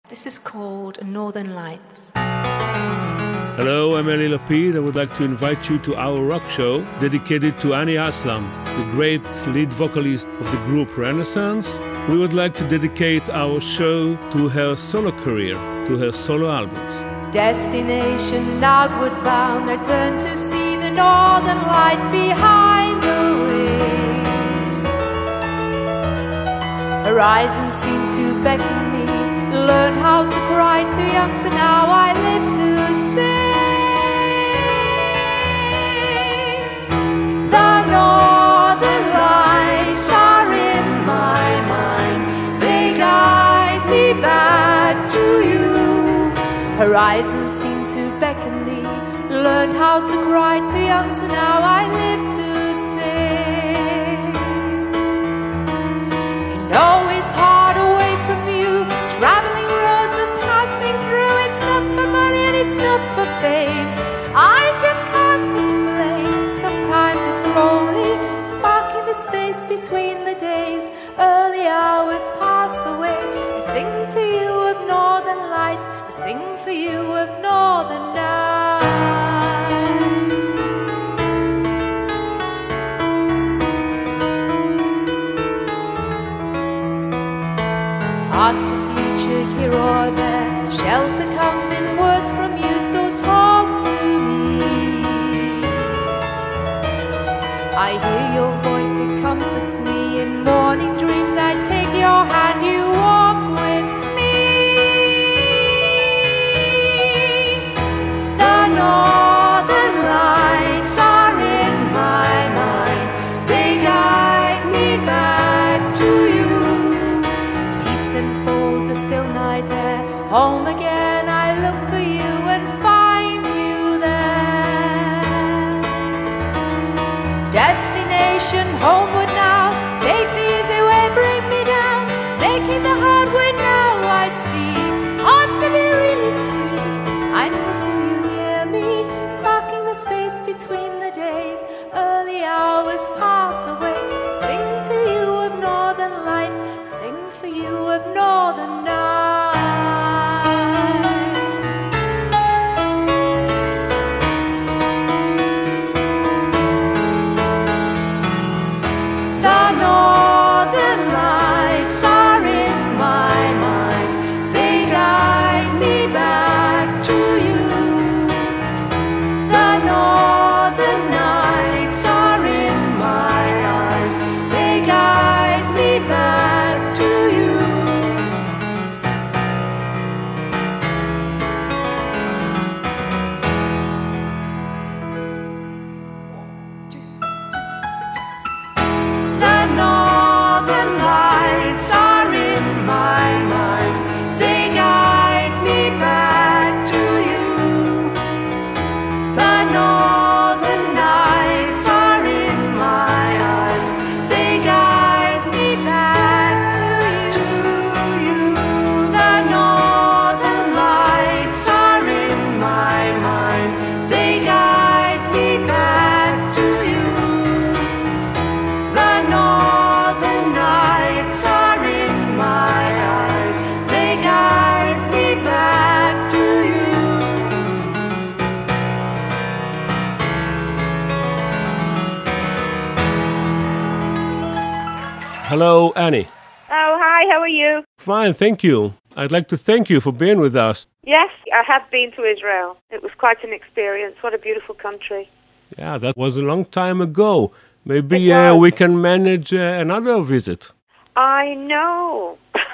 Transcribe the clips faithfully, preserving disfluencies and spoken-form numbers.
This is called Northern Lights. Hello, I'm Eli Lapid. I would like to invite you to our rock show dedicated to Ani Aslam, the great lead vocalist of the group Renaissance. We would like to dedicate our show to her solo career, to her solo albums. Destination outward bound, I turn to see the northern lights behind the wind. Horizons seem to beckon me, learn how to cry too young, so now I live to sing. The northern lights are in my mind, they guide me back to you. Horizons seem to beckon me, learned how to cry too young, so now I live to sing. You know it's hard away from you, traveling roads and passing through. It's not for money and it's not for fame, I just can't explain. Sometimes it's lonely, marking the space between the days. Early hours pass away, I sing to you of northern lights, I sing for you of northern nights. Past or future, here or there, shelter comes in words from you, so talk to me. I hear your voice, it comforts me. In morning dreams I take your hand, you walk with me. The northern lights are in my mind, they guide me back to you. Peace and foes are still night air, home again I look for you and find you there. Destination homeward now, take the easy way, bring me down, making the hard way now I see. Hard to be really free, I'm missing you near me, marking the space between the days. Early hours pass away, sing to you of northern lights, sing for you of northern nights. The northern lights are in my mind, they guide me back to you. The northern nights are in my eyes, they guide me back to you. The northern lights are in my mind, they guide me back to you. The northern nights are in my eyes, they guide me back to you. The northern lights are in my mind, they guide me back to you. The northern nights are in my eyes, they guide me back to you. Hello, Annie. Oh, hi, how are you? Fine, thank you. I'd like to thank you for being with us. Yes, I have been to Israel. It was quite an experience. What a beautiful country. Yeah, that was a long time ago. Maybe It uh, was. we can manage uh, another visit. I know.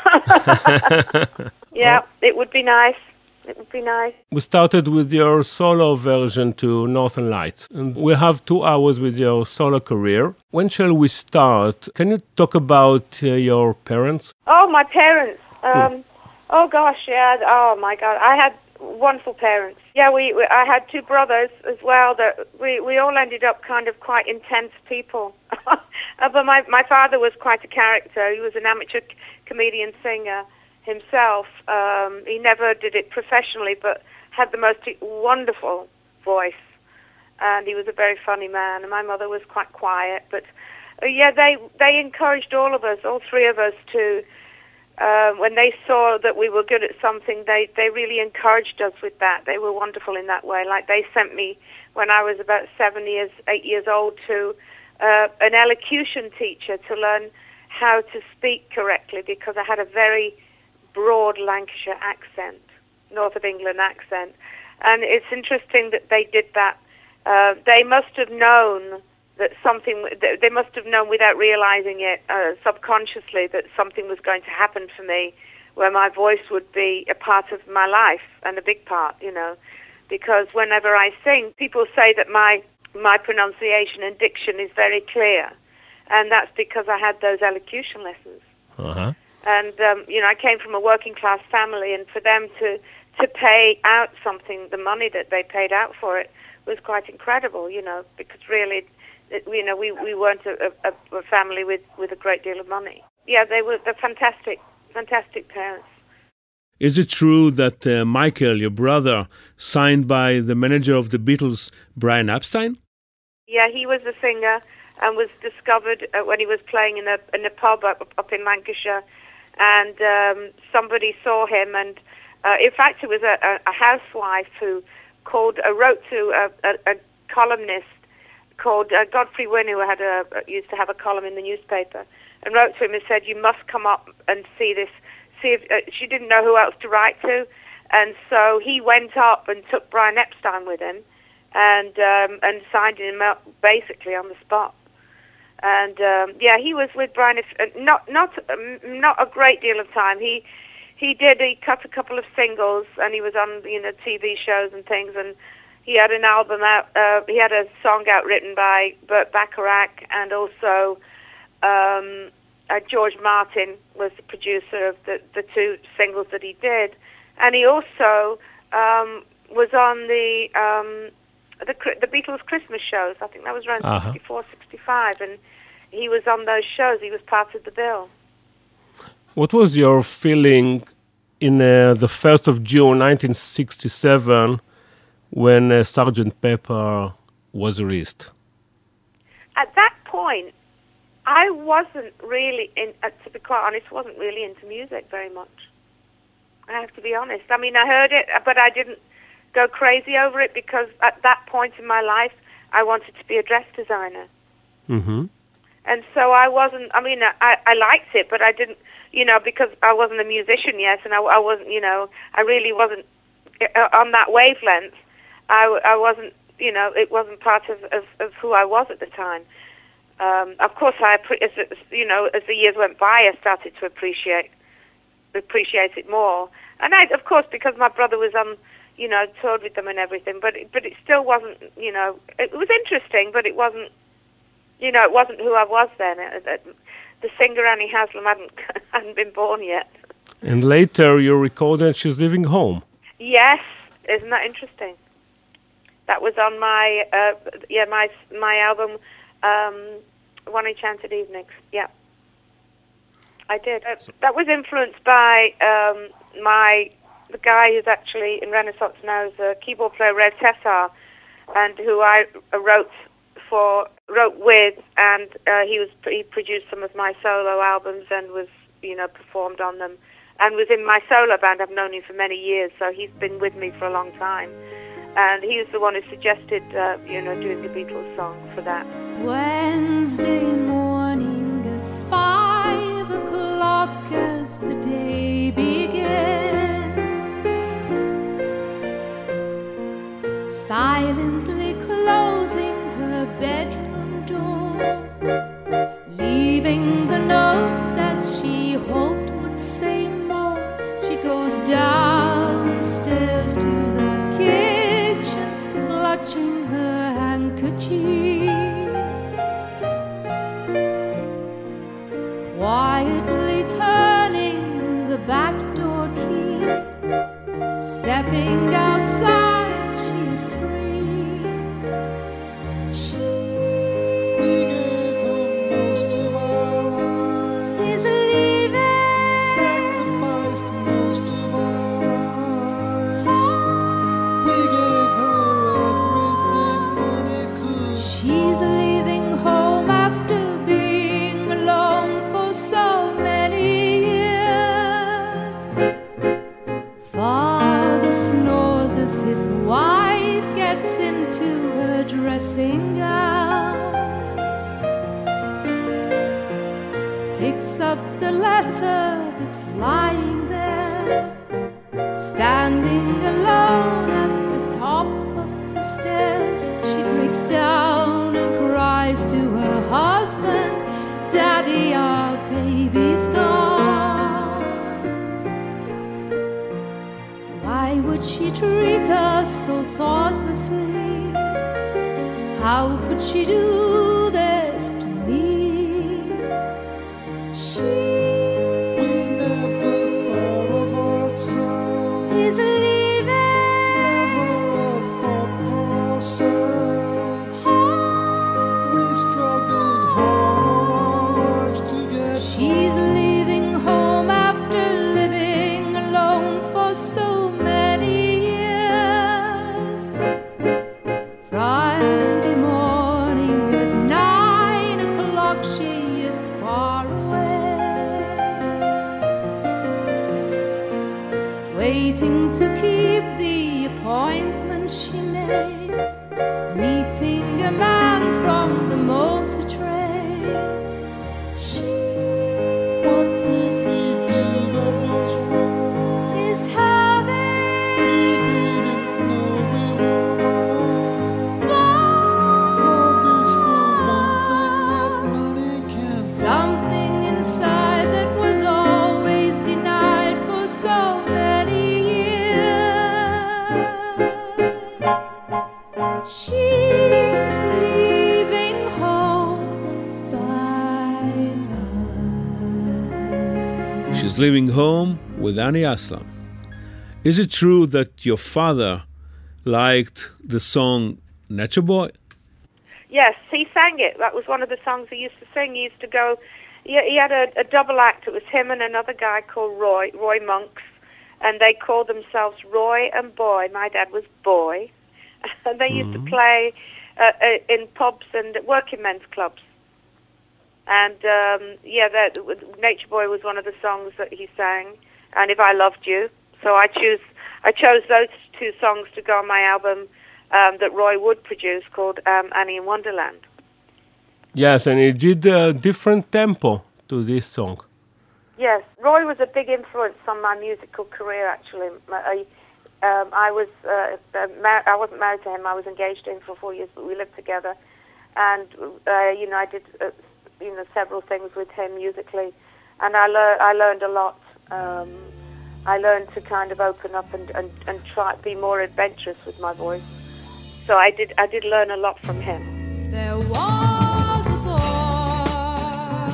Yeah, it would be nice. It would be nice. We started with your solo version to Northern Lights, and we have two hours with your solo career. When shall we start? Can you talk about uh, your parents? Oh, my parents. Um, oh, gosh, yeah. Oh, my God. I had wonderful parents. Yeah, we, we I had two brothers as well. That we, we all ended up kind of quite intense people. uh, but my, my father was quite a character. He was an amateur c- comedian singer himself. Um, he never did it professionally, but had the most wonderful voice. And he was a very funny man. And my mother was quite quiet. But, uh, yeah, they, they encouraged all of us, all three of us, to uh, when they saw that we were good at something, they, they really encouraged us with that. They were wonderful in that way. Like they sent me, when I was about seven years, eight years old, to uh, an elocution teacher to learn how to speak correctly, because I had a very broad Lancashire accent, north of England accent. And it's interesting that they did that. Uh, they must have known that something, they must have known without realizing it uh, subconsciously that something was going to happen for me where my voice would be a part of my life, and a big part, you know. Because whenever I sing, people say that my, my pronunciation and diction is very clear. And that's because I had those elocution lessons. Uh-huh. And, um, you know, I came from a working class family, and for them to, to pay out something, the money that they paid out for it, was quite incredible, you know, because really, it, you know, we, we weren't a, a, a family with, with a great deal of money. Yeah, they were they're fantastic, fantastic parents. Is it true that uh, Michael, your brother, signed by the manager of the Beatles, Brian Epstein? Yeah, he was a singer and was discovered uh, when he was playing in a in a pub up, up in Lancashire, and um, somebody saw him, and uh, in fact it was a, a, a housewife who called, uh, wrote to a, a, a columnist called uh, Godfrey Wynne, who had a used to have a column in the newspaper, and wrote to him and said, "You must come up and see this." See if uh, she didn't know who else to write to, and so he went up and took Brian Epstein with him, and um, and signed him up basically on the spot. And um, yeah, he was with Brian, uh, not not um, not a great deal of time. He he did he cut a couple of singles, and he was on you know T V shows and things, and he had an album out. Uh, he had a song out written by Burt Bacharach, and also um, uh, George Martin was the producer of the the two singles that he did, and he also um, was on the. Um, The, the Beatles Christmas shows. I think that was around uh-huh. sixty-four, sixty-five, and he was on those shows. He was part of the bill. What was your feeling in uh, the first of June, nineteen sixty-seven, when uh, Sergeant Pepper was released? At that point, I wasn't really, in, uh, to be quite honest, wasn't really into music very much. I have to be honest. I mean, I heard it, but I didn't go crazy over it, because at that point in my life I wanted to be a dress designer. Mm-hmm. And so I wasn't, I mean, I, I liked it, but I didn't, you know, because I wasn't a musician yet, and I, I wasn't, you know, I really wasn't uh, on that wavelength. I, I wasn't, you know, it wasn't part of, of, of who I was at the time. Um, of course, I, as, you know, as the years went by, I started to appreciate appreciate it more. And I, of course, because my brother was on, you know, toured with them and everything, but it, but it still wasn't, you know, it was interesting, but it wasn't, you know, it wasn't who I was then. It, it, the singer Annie Haslam hadn't hadn't been born yet. And later you recorded She's Leaving Home. Yes, isn't that interesting? That was on my, uh, yeah, my my album, um, One Enchanted Evenings. Yeah, I did. Uh, that was influenced by um, my. the guy who's actually in Renaissance now is a keyboard player, Rev Tessar, and who I wrote for, wrote with, and uh, he was he produced some of my solo albums and was, you know, performed on them, and was in my solo band. I've known him for many years, so he's been with me for a long time, and he was the one who suggested, uh, you know, doing the Beatles song for that. Wednesday morning at five o'clock as the day begins. Silently closing her bedroom door, leaving the note that she hoped would say more. She goes downstairs to the kitchen, clutching her handkerchief, quietly turning the back door key, stepping outside. She's free. She we gave her most of our lives, is leaving, sacrificed most of our lives. We gave her everything money could. She's leaving home after being alone for so many years. his wife gets into her dressing gown, picks up the letter that's lying there, standing alone at the top of the stairs. She breaks down and cries to her husband, "Daddy, our baby's gone." Why would she treat us so thoughtlessly? How could she do this to me? She We never thought of ourselves. is leaving. Never a thought for ourselves. We struggled hard all our lives to get She's leaving home after living alone for so many years. Friday morning at nine o'clock she is far away, waiting to keep the appointment she made, meeting a man from the motor trade. She What did we do that was wrong? is We having didn't know we were wrong. fun. Love is the one thing that money can't buy. Something inside that was always denied for so many years. She's leaving home. Bye-bye. She's leaving home with Annie Aslam. Is it true that your father liked the song Nacho Boy? Yes, he sang it. That was one of the songs he used to sing. He used to go, he, he had a, a double act. It was him and another guy called Roy, Roy Monks, and they called themselves Roy and Boy. My dad was Boy. And they used to play uh, uh, in pubs and working men's clubs. And, um, yeah, that, Nature Boy was one of the songs that he sang, and If I Loved You. So I choose, I chose those two songs to go on my album um, that Roy Wood produced called um, Annie in Wonderland. Yes, and he did a different tempo to this song. Yes, Roy was a big influence on my musical career. Actually, I, um, I was uh, uh, mar- I wasn't married to him. I was engaged to him for four years, but we lived together, and uh, you know I did uh, you know several things with him musically, and I learned I learned a lot. Um, I learned to kind of open up and, and, and try be more adventurous with my voice. So I did I did learn a lot from him. There was a boy,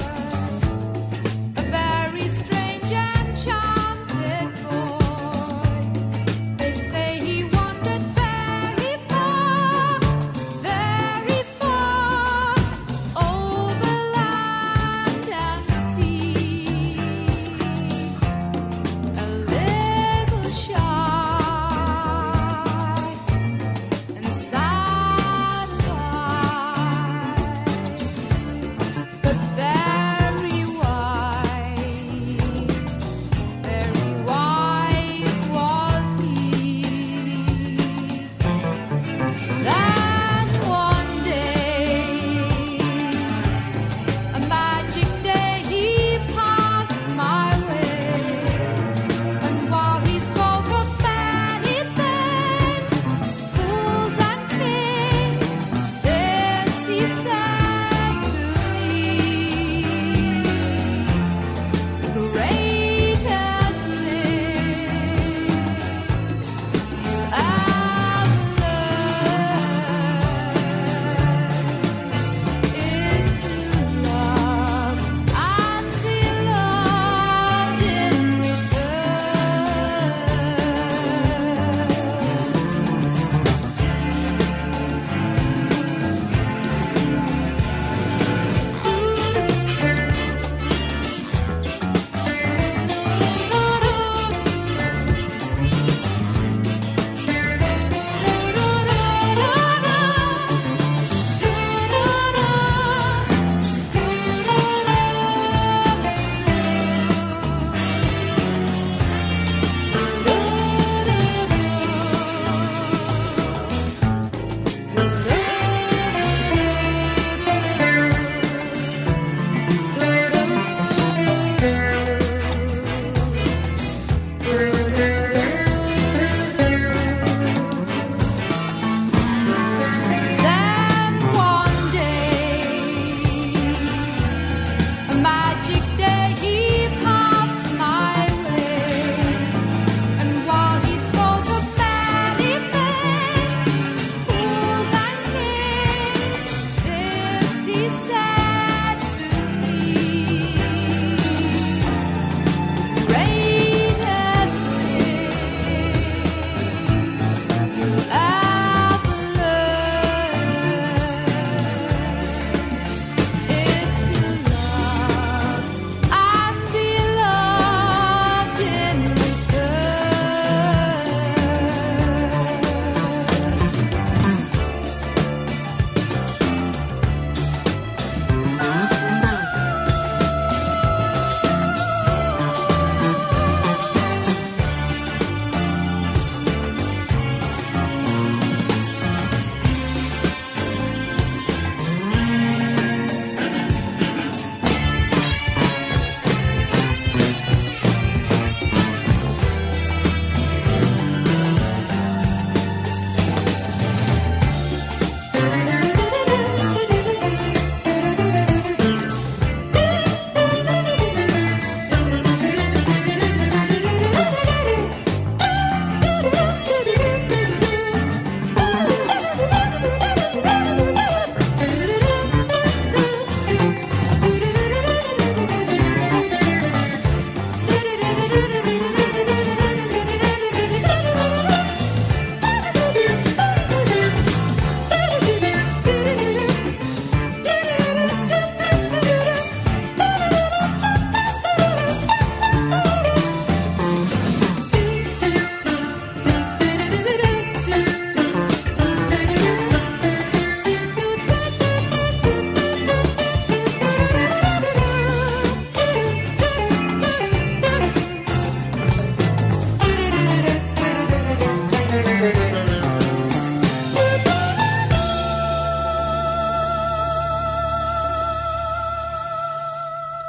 a very strange enchanted boy. They say he wandered very far, very far, over land and sea. A little shy and sad-eyed,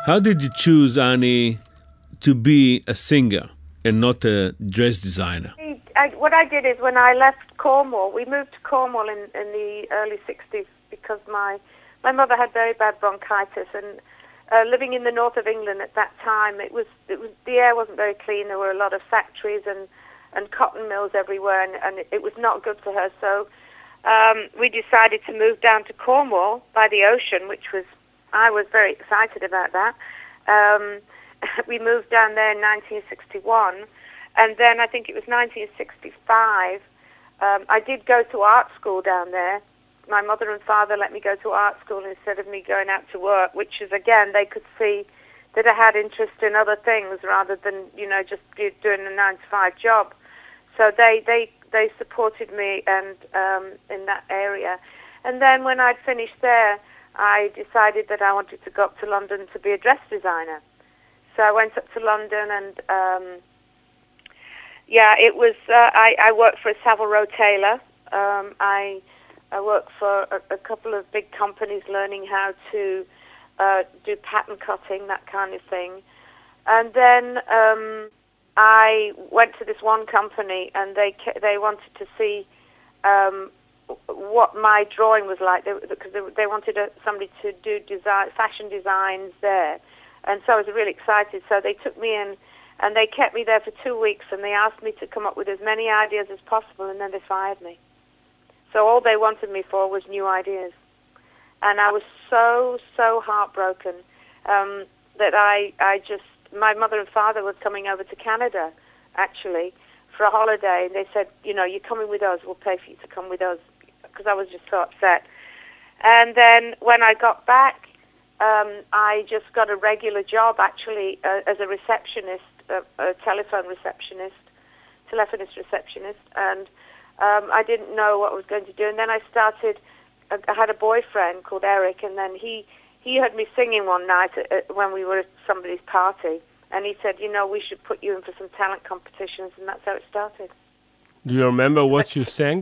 How did you choose, Annie, to be a singer and not a dress designer? I, what I did is when I left Cornwall, we moved to Cornwall in, in the early sixties because my my mother had very bad bronchitis, and uh, living in the north of England at that time, it was it was the air wasn't very clean. There were a lot of factories and, and cotton mills everywhere, and, and it, it was not good for her. So um, we decided to move down to Cornwall by the ocean, which was I was very excited about that. Um, we moved down there in nineteen sixty-one, and then I think it was nineteen sixty-five. Um, I did go to art school down there. My mother and father let me go to art school instead of me going out to work, which is, again, they could see that I had interest in other things rather than, you know, just doing a nine to five job. So they, they, they supported me and um, in that area. And then when I'd finished there, I decided that I wanted to go up to London to be a dress designer. So I went up to London and, um, yeah, it was, uh, I, I worked for a Savile Row tailor. Um, I... I worked for a, a couple of big companies learning how to uh, do pattern cutting, that kind of thing. And then um, I went to this one company, and they they wanted to see um, what my drawing was like, they, because they, they wanted a, somebody to do design, fashion designs there. And so I was really excited. So they took me in, and they kept me there for two weeks, and they asked me to come up with as many ideas as possible, and then they fired me. So all they wanted me for was new ideas. And I was so, so heartbroken um, that I, I just, my mother and father were coming over to Canada, actually, for a holiday. And they said, you know, you're coming with us, we'll pay for you to come with us, because I was just so upset. And then when I got back, um, I just got a regular job, actually, uh, as a receptionist, a, a telephone receptionist, telephonist receptionist, and Um, I didn't know what I was going to do, and then I started. I had a boyfriend called Eric, and then he he heard me singing one night at, at, when we were at somebody's party, and he said, "You know, we should put you in for some talent competitions," and that's how it started. Do you remember what you sang?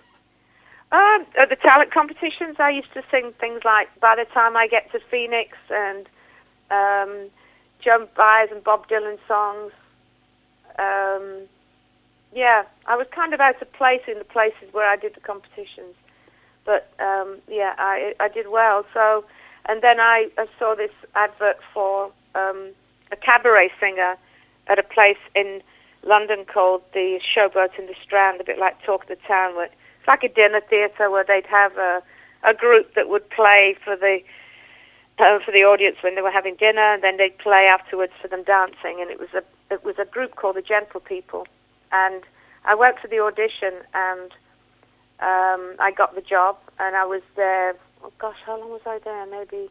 Um, at the talent competitions, I used to sing things like "By the Time I Get to Phoenix" and um, Joan Baez and Bob Dylan songs. Um, Yeah, I was kind of out of place in the places where I did the competitions, but um, yeah, I I did well. So, and then I, I saw this advert for um, a cabaret singer at a place in London called the Showboat in the Strand, a bit like Talk of the Town. Where it's like a dinner theatre where they'd have a a group that would play for the uh, for the audience when they were having dinner, and then they'd play afterwards for them dancing. And it was a it was a group called the Gentle People. And I went for the audition, and um, I got the job, and I was there, oh gosh, how long was I there? Maybe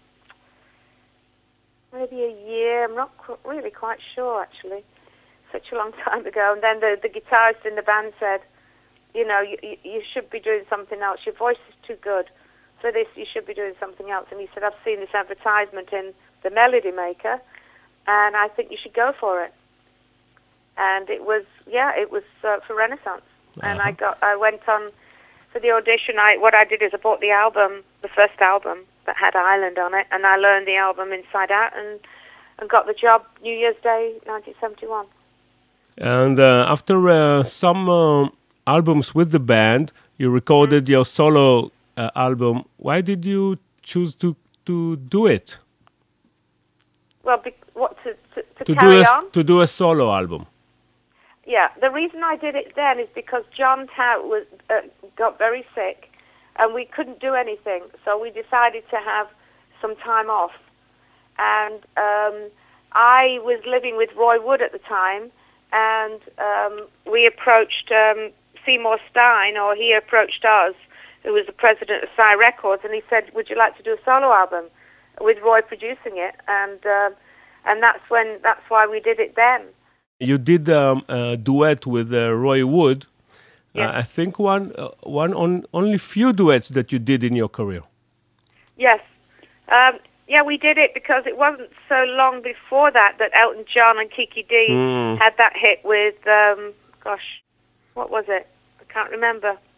maybe a year. I'm not qu- really quite sure, actually. Such a long time ago. And then the, the guitarist in the band said, you know, you, you should be doing something else. Your voice is too good for this. You should be doing something else. And he said, I've seen this advertisement in the Melody Maker, and I think you should go for it. And it was, yeah, it was uh, for Renaissance. Uh-huh. And I got, I went on for the audition. I what I did is I bought the album, the first album that had Island on it, and I learned the album inside out, and, and got the job New Year's Day, nineteen seventy-one. And uh, after uh, some uh, albums with the band, you recorded mm-hmm. your solo uh, album. Why did you choose to to do it? Well, be, what to to, to, to carry do a, on? To do a solo album. Yeah, the reason I did it then is because John Tout was uh, got very sick, and we couldn't do anything. So we decided to have some time off. And um, I was living with Roy Wood at the time, and um, we approached um, Seymour Stein, or he approached us, who was the president of Psy Records, and he said, "Would you like to do a solo album?" with Roy producing it, and uh, and that's when that's why we did it then. You did um, a duet with uh, Roy Wood. Yes. Uh, I think one uh, one on only few duets that you did in your career. Yes, um, yeah, we did it because it wasn't so long before that that Elton John and Kiki Dee mm. had that hit with, um, gosh, what was it? I can't remember.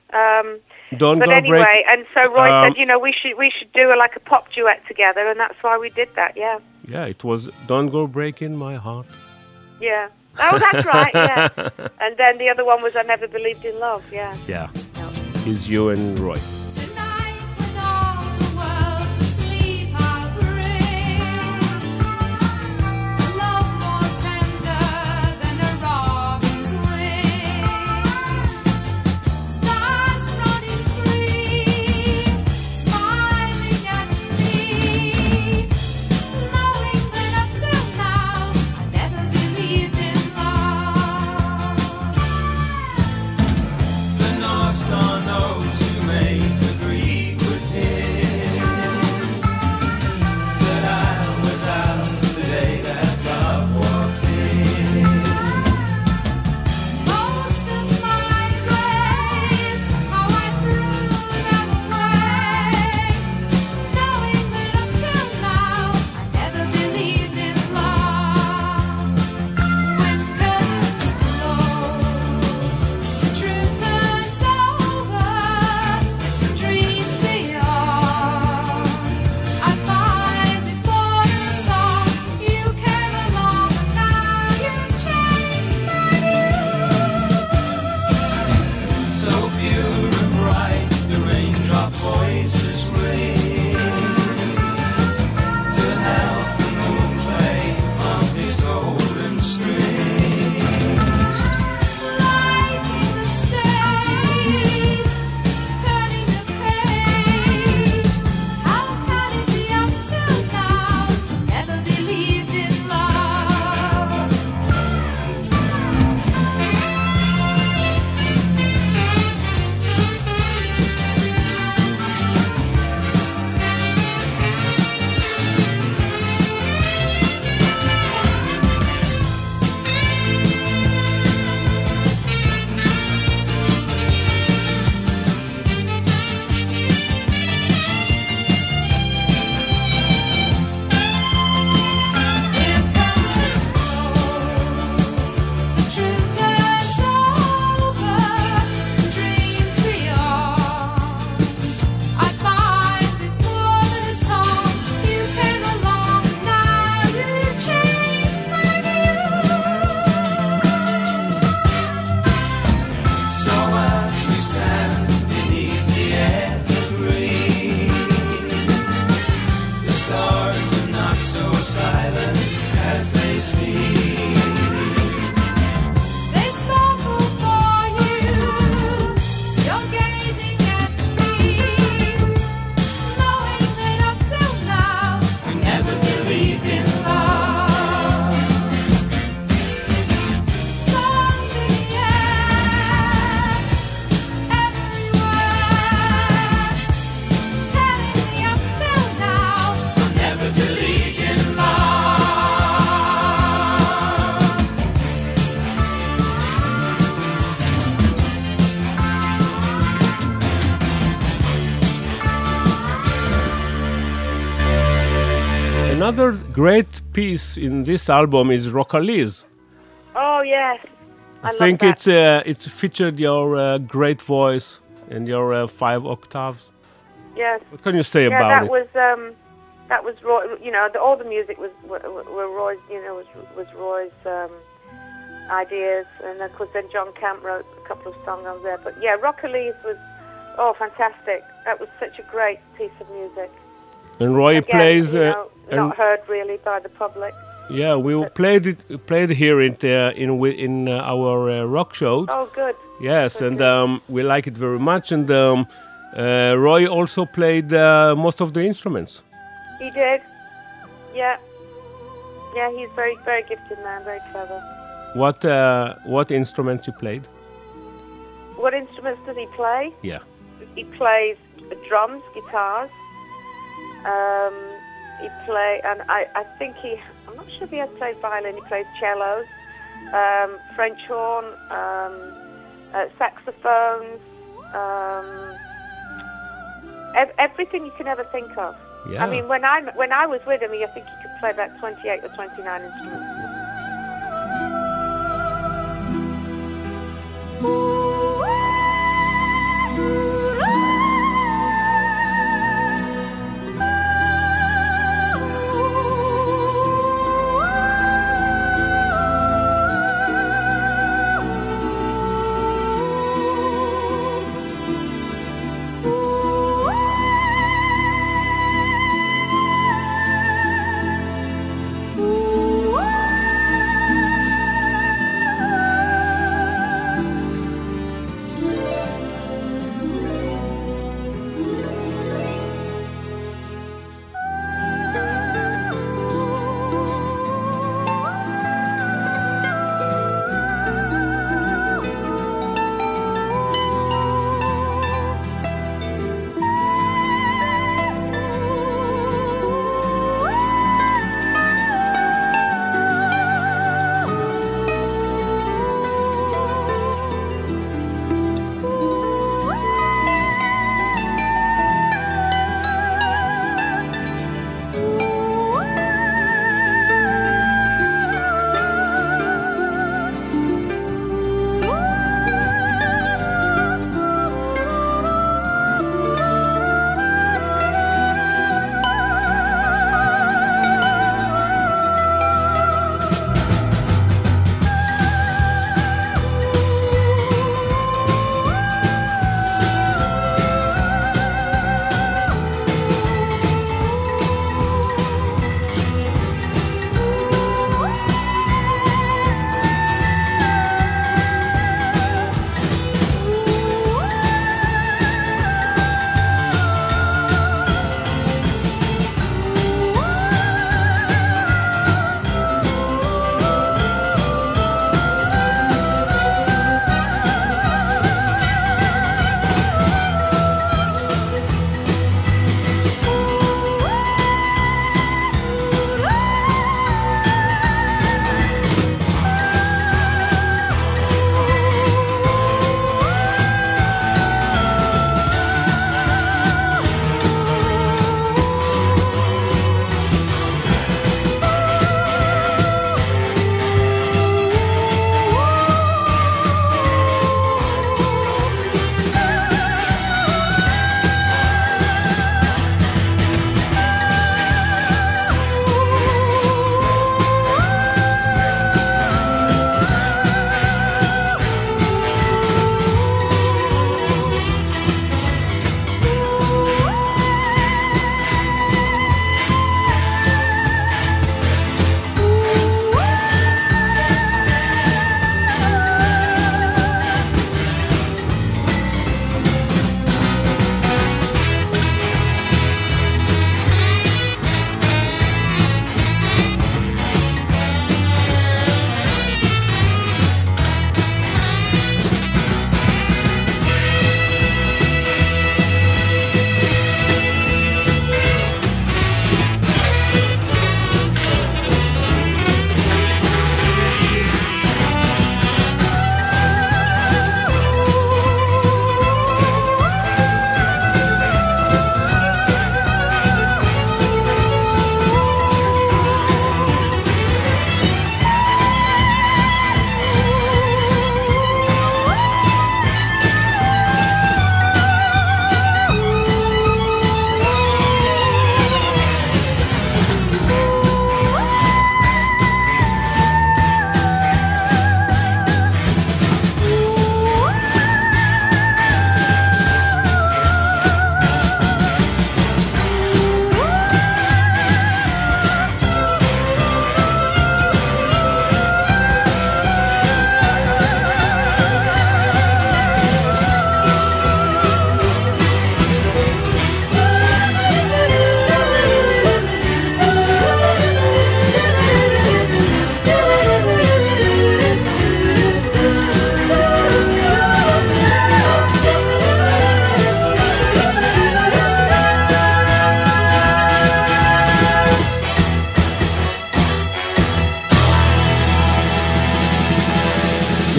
Um, Don't but Go anyway, Break. and so Roy um, said, you know, we should we should do a, like a pop duet together, and that's why we did that. Yeah, Yeah, it was Don't Go Breaking My Heart. yeah. Oh, that's right. Yeah. And then the other one was I Never Believed in Love. Yeah. Yeah, it's you and Roy. Tonight, when all the world's asleep, I'll bring a love more tender than a robin's wing. Stars running free, smiling at me, knowing that up till now I never believed in love. The North Star knows you may agree with him that I was out the day that love walked in. Most of my days, how I threw them away, knowing that up till now I never believed in love. When curtains close, the truth turns over, dreams beyond. I find that for a song you came along, and now you've changed my view. So pure and bright, the raindrop voices ring to help the moon play on his golden strings. Lighting the stage, turning the page. How can it be up till now? Never believed in love. If curtains close, the truth turns over, dreams beyond. I find that more than a song, you came along, now you've changed my view. So as we stand beneath the evergreen, the stars are not so silent as they seem. They sparkle for you, you're gazing at me, knowing that up till now We never believed in love. songs in the air, everywhere, telling me up till now Never believed in love. Another great piece in this album is Rockabilly. Oh yes. I, I love think that. it's uh, it's featured your uh, great voice and your uh, five octaves. Yes. What can you say Yeah, about that it? was um, that was Roy. You know, the, all the music was were, were Roy's. You know, was was Roy's um, ideas, and of course then John Camp wrote a couple of songs on there. But yeah, Rockabilly was oh fantastic. That was such a great piece of music. And Roy Again, plays. you Uh, know, and not heard really by the public. yeah, we played it played here in uh, in wi- in uh, our uh, rock show. Oh, good. Yes, and Okay. um, we like it very much. And um, uh, Roy also played uh, most of the instruments. He did. Yeah. Yeah, he's very very gifted man, very clever. What uh, what instruments you played? What instruments does he play? Yeah. He plays drums, guitars. Um, he play, and I, I think he, I'm not sure if he has played violin. He plays cellos, um, French horn, um, uh, saxophones, um, ev- everything you can ever think of. Yeah. I mean, when I when I was with him, I think he could play about twenty-eight or twenty-nine instruments. Ooh,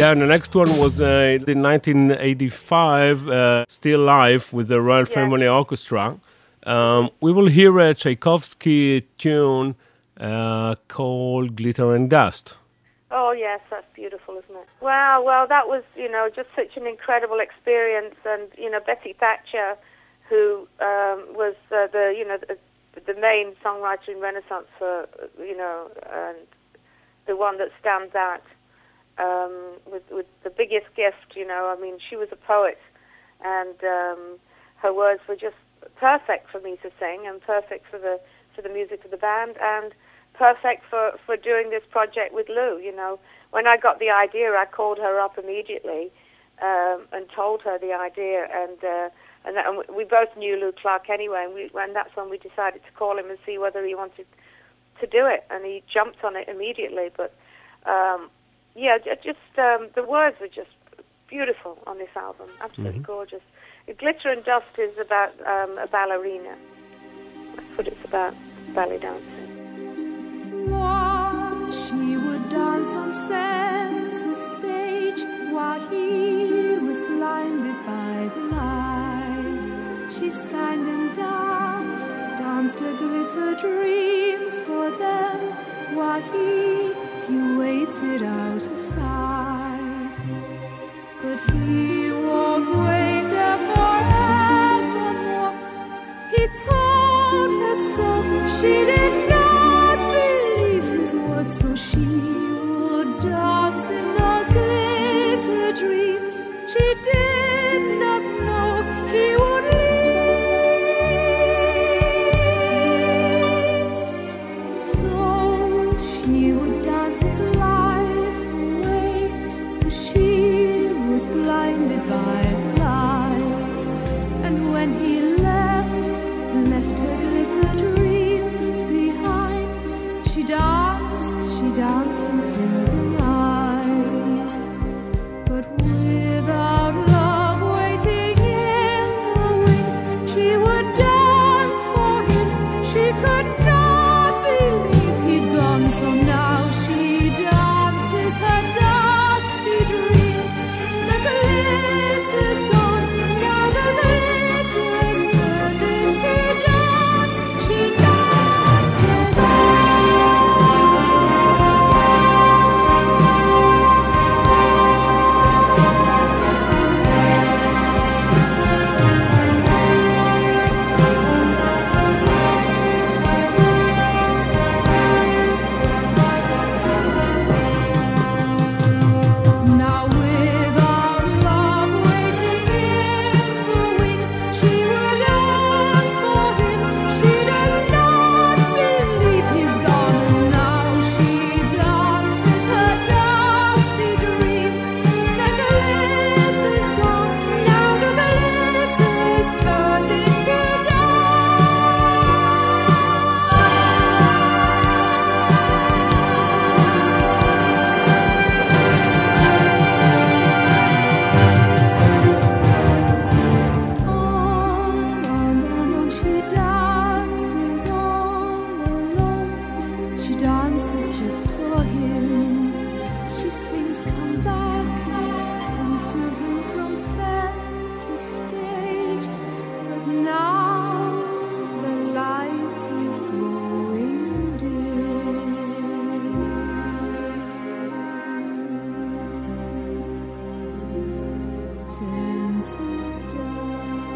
Yeah, and the next one was uh, in nineteen eighty-five, uh, Still Life with the Royal Yeah. Family Orchestra. Um, we will hear a Tchaikovsky tune uh, called Glitter and Dust. Oh, yes, that's beautiful, isn't it? Wow, well, that was, you know, just such an incredible experience. And, you know, Betty Thatcher, who um, was uh, the, you know, the, the main songwriter in Renaissance for, you know, and the one that stands out um, with, with the biggest gift, you know. I mean, she was a poet, and um, her words were just perfect for me to sing, and perfect for the for the music of the band, and perfect for, for doing this project with Lou. You know, when I got the idea, I called her up immediately um, and told her the idea, and uh, and, that, and we both knew Lou Clark anyway, and, we, and that's when we decided to call him and see whether he wanted to do it, and he jumped on it immediately. But um, yeah, just um, the words are just beautiful on this album, absolutely mm-hmm. gorgeous. Glitter and Dust is about um, a ballerina. That's what it's about, ballet dancing. Once she would dance on center stage while he was blinded by the light. She sang and danced, danced her glitter dreams for them while he, he waited out of sight. But he won't wait there forevermore. He told her so. She did not believe his words, so she would dance in those glitter dreams. She did not know he would leave. So she would dance his life away, 'cause she was blinded by the lights. And when he left, left her glitter dreams behind, she danced, she danced into the night. But without love waiting in the wings, she would dance for him. She could not believe he'd gone, so now she dances her dusty dreams. The glitter's gone, now the glitter's turned into dust. She dances now without love waiting in the wings. She would dance for him. She does not believe he's gone, and now she dances her dusty dream. The glitter's gone, now the glitter's turned into dust. On and on and she dances all alone. She dances just for him. She sings, come back, sings to him from center stage. But now the light is growing dim. Turn to dust.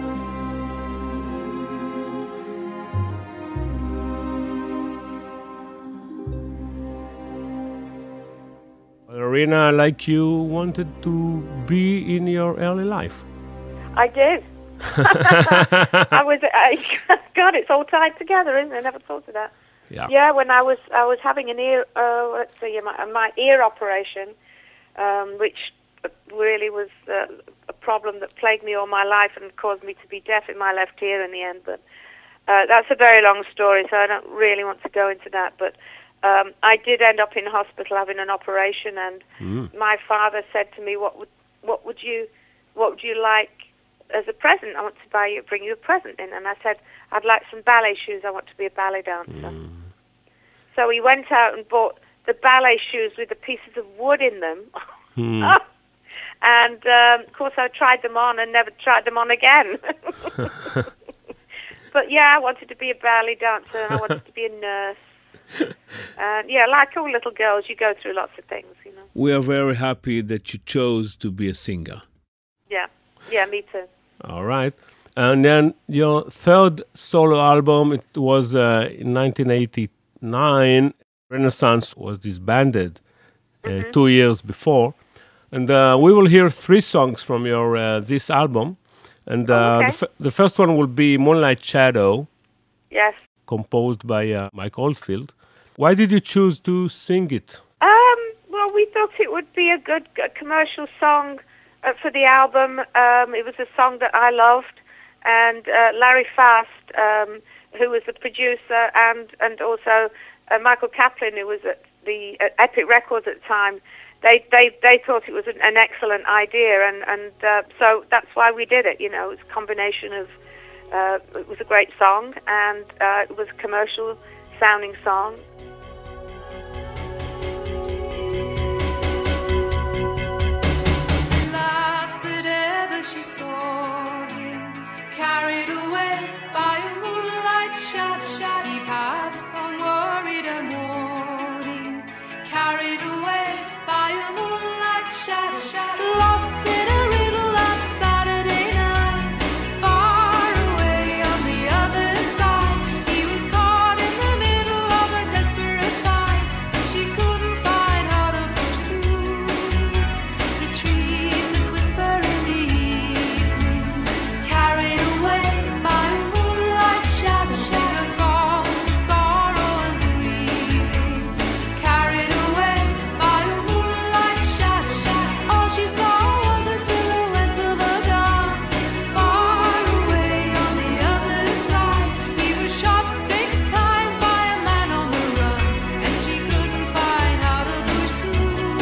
Ballerina, like you wanted to be in your early life. I did. I was, I, God, it's all tied together, isn't it? I never thought of that. Yeah. Yeah, when I was, I was having an ear, uh, let's see, my, my ear operation, um, which really was uh, a problem that plagued me all my life and caused me to be deaf in my left ear in the end. But uh, that's a very long story, so I don't really want to go into that. But um, I did end up in hospital having an operation, and Mm. my father said to me, "What would, what would you, what would you like as a present? I want to buy you, bring you a present in." And I said, "I'd like some ballet shoes. I want to be a ballet dancer." Mm. So he went out and bought the ballet shoes with the pieces of wood in them. Mm. And um, of course, I tried them on and never tried them on again. But yeah, I wanted to be a ballet dancer, and I wanted to be a nurse. And yeah, like all little girls, you go through lots of things, you know. We are very happy that you chose to be a singer. Yeah, yeah, me too. All right. And then your third solo album, it was uh, in nineteen eighty-nine. Renaissance was disbanded uh, Mm-hmm. two years before. And uh, we will hear three songs from your uh, this album. And uh, Oh, okay. the, f- the first one will be Moonlight Shadow, Yes. composed by uh, Mike Oldfield. Why did you choose to sing it? Um, well, we thought it would be a good uh, commercial song uh, for the album. Um, it was a song that I loved, and uh, Larry Fast, um, who was the producer, and and also uh, Michael Kaplan, who was at the uh, Epic Records at the time, they they, they thought it was an, an excellent idea, and and uh, so that's why we did it. You know, it was a combination of uh, it was a great song, and uh, it was a commercial sounding song. The last that ever she saw him, carried away by a moonlight shot, shot. He passed unworried a morning, carried away by a moonlight shot, shot. Lost in a riddle on Saturday night, far away on the other side. He was caught in the middle of a desperate fight, and she couldn't find how to push through the trees that whisper in the evening, carried away by a moonlight shot. She goes song of sorrow and grieving, carried away by a moonlight shot, shot. All she saw was a silhouette of a gun, far away on the other side. He was shot six times by a man on the run, and she couldn't find how to push through.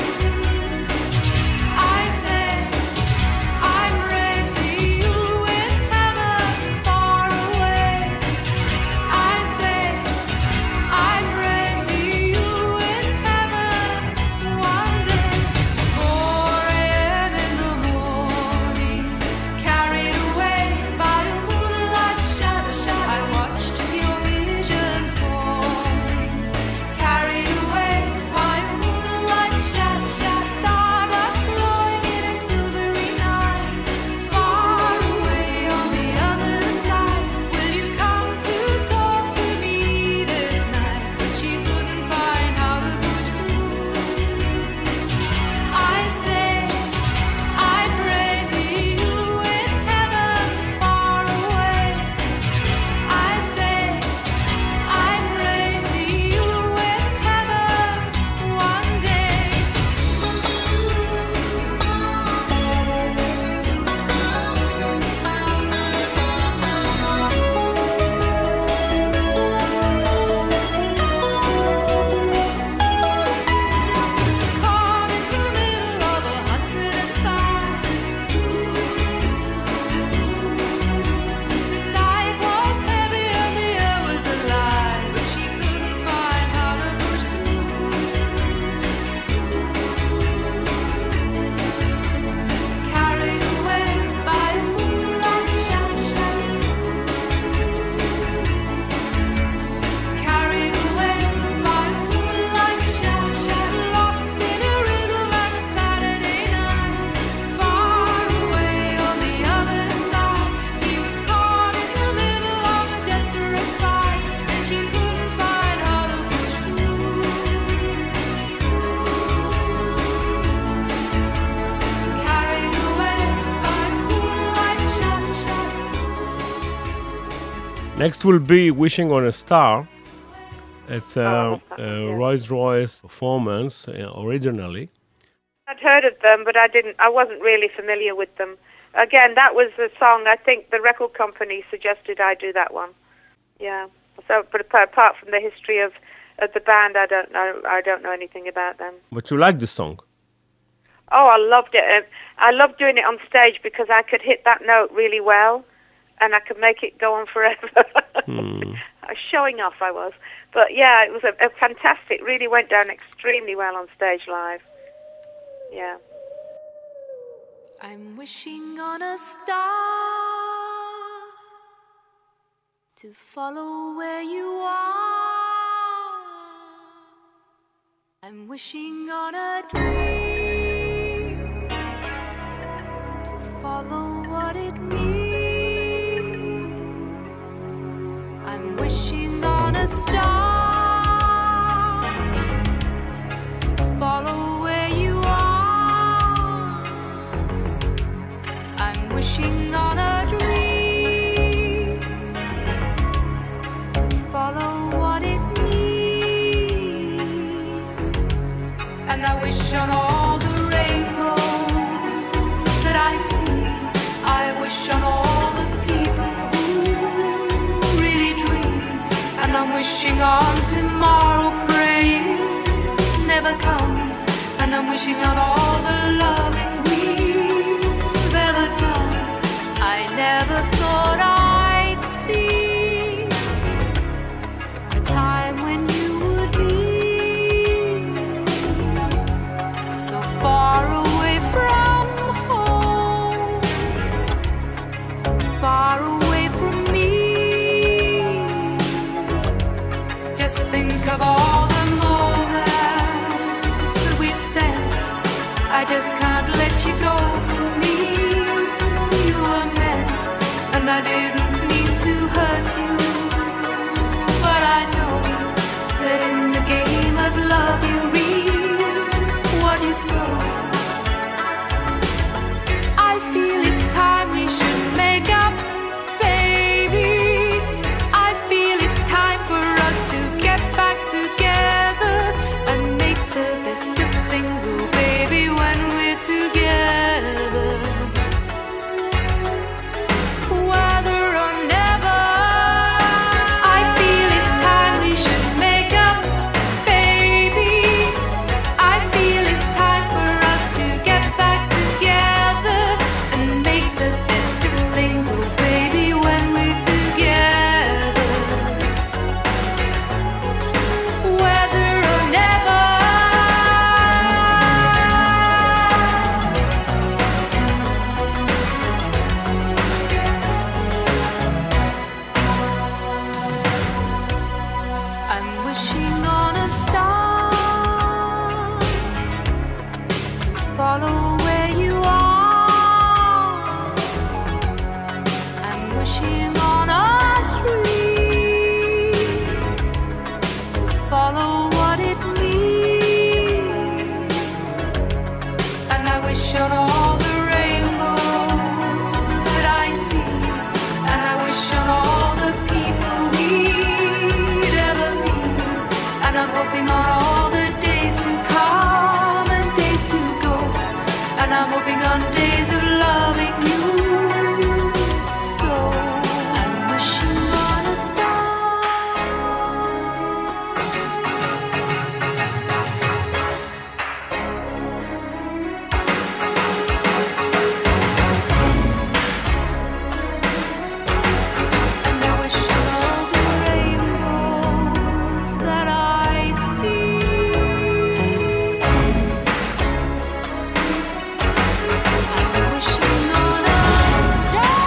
I said, I'm raising you in heaven, far away. I said, I'm raising you in heaven one day. four a.m. in the morning, carried away by a moonlight shot, shot. I watched your vision falling, carried away by a moonlight shot, shot. Stardust glowing in a silvery night, far away on the other side. Will you come to talk to me this night? But she couldn't find how to push through. I said, I'm raising you in heaven, far away. I said, I'm raising you in heaven one day. Caught in the middle of a hundred and five. The night was heavy and the air was alive, but she couldn't find how to push through. Carried away by a moonlight shot, shot. Carried away by a moonlight shot, shot. Lost in a riddle on Saturday night, far away on the other side. He was caught in the middle of a desperate fight, and she couldn't find how to push through. Carried away by a moonlight shot, shot. Next will be Wishing on a Star. It's a, Oh, a yeah. Rolls Royce performance uh, originally. I'd heard of them, but I didn't. I wasn't really familiar with them. Again, that was the song. I think the record company suggested I do that one. Yeah. So, but apart apart from the history of, of the band, I don't know. I don't know anything about them. But you like the song. Oh, I loved it. And I loved doing it on stage because I could hit that note really well, and I could make it go on forever. I was showing off, I was. But yeah, it was a, a fantastic. Really went down extremely well on stage live. Yeah. I'm wishing on a star to follow where you are. I'm wishing on a dream to follow what it means. I'm wishing on a star to follow where you are. I'm wishing on a dream to follow what it means. And I wish on all the rainbows that I see. I wish on all the people who really dream. And I'm wishing on tomorrow, praying never comes. And I'm wishing on all the loving we've ever done. I never thought I'd see a time when you would be so far away from home, so far away from me. Just think of all the moments that we've spent. I just can't let you go from me. You were meant, and I didn't mean to hurt you, but I know that in the game of love you reap what you sow. I feel it's time we should make up, baby. I feel it's time for us to get back together and make the best of things, oh baby, when we're together. Whether or never, I feel it's time we should make up, baby. I feel it's time for us to get back together and make the best of things, oh baby, when we're together. Whether or never, I'm wishing on a star to follow where you are. I'm wishing on a dream to follow what it means. And I wish on all the rainbows that I see. And I wish on all the people we'd ever meet. And I'm hoping on all the days to come and days to go. And I'm hoping on days of loving you. So I'm wishing on a star. And I wish on all the rainbows that I see. I'm wishing on a star.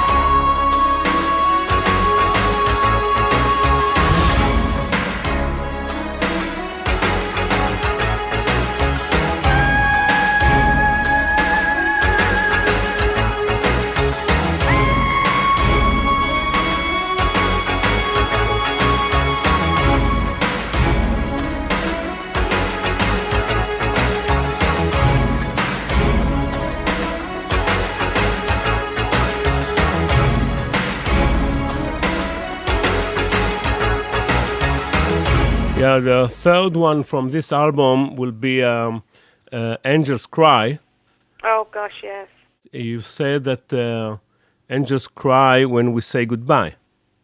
Yeah, the third one from this album will be um, uh, Angels Cry. Oh, gosh, yes. You said that uh, angels cry when we say goodbye.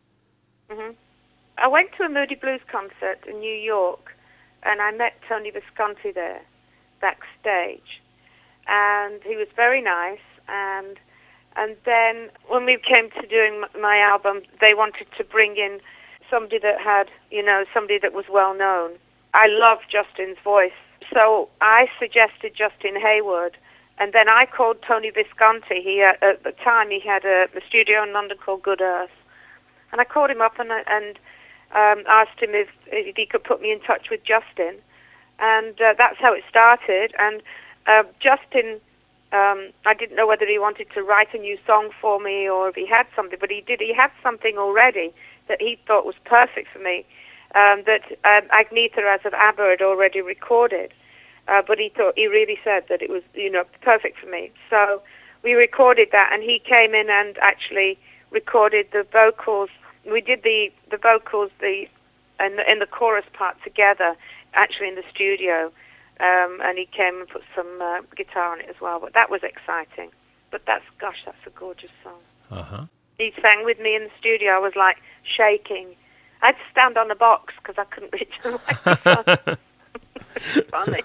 I went to a Moody Blues concert in New York, and I met Tony Visconti there, backstage. And he was very nice, and and then when we came to doing m- my album, they wanted to bring in somebody that had, you know, somebody that was well known. I love Justin's voice, so I suggested Justin Hayward, And then I called Tony Visconti. He uh, at the time he had a, a studio in London called Good Earth, and I called him up and and um, asked him if, if he could put me in touch with Justin, and uh, that's how it started. And uh, Justin, um, I didn't know whether he wanted to write a new song for me or if he had something, but he did. He had something already that he thought was perfect for me, um, that um, Agnetha as of ABBA had already recorded. Uh, but he thought, he really said that it was, you know, perfect for me. So we recorded that, and he came in and actually recorded the vocals. We did the, the vocals, the and the, and the chorus part together, actually in the studio. Um, and he came and put some uh, guitar on it as well. But that was exciting. But that's, gosh, that's a gorgeous song. Uh-huh. He sang with me in the studio. I was like shaking. I had to stand on a box because I couldn't reach the microphone. It's funny.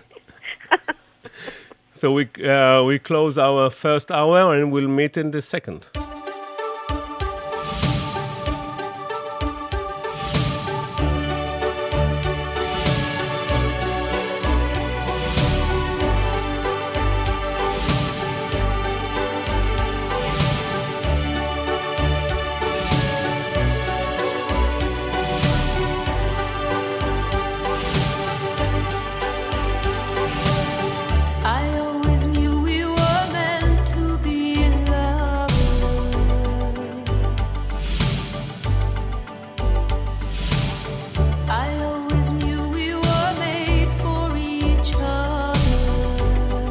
So we uh, we close our first hour and we'll meet in the second. I always knew we were meant to be in love. I always knew we were made for each other.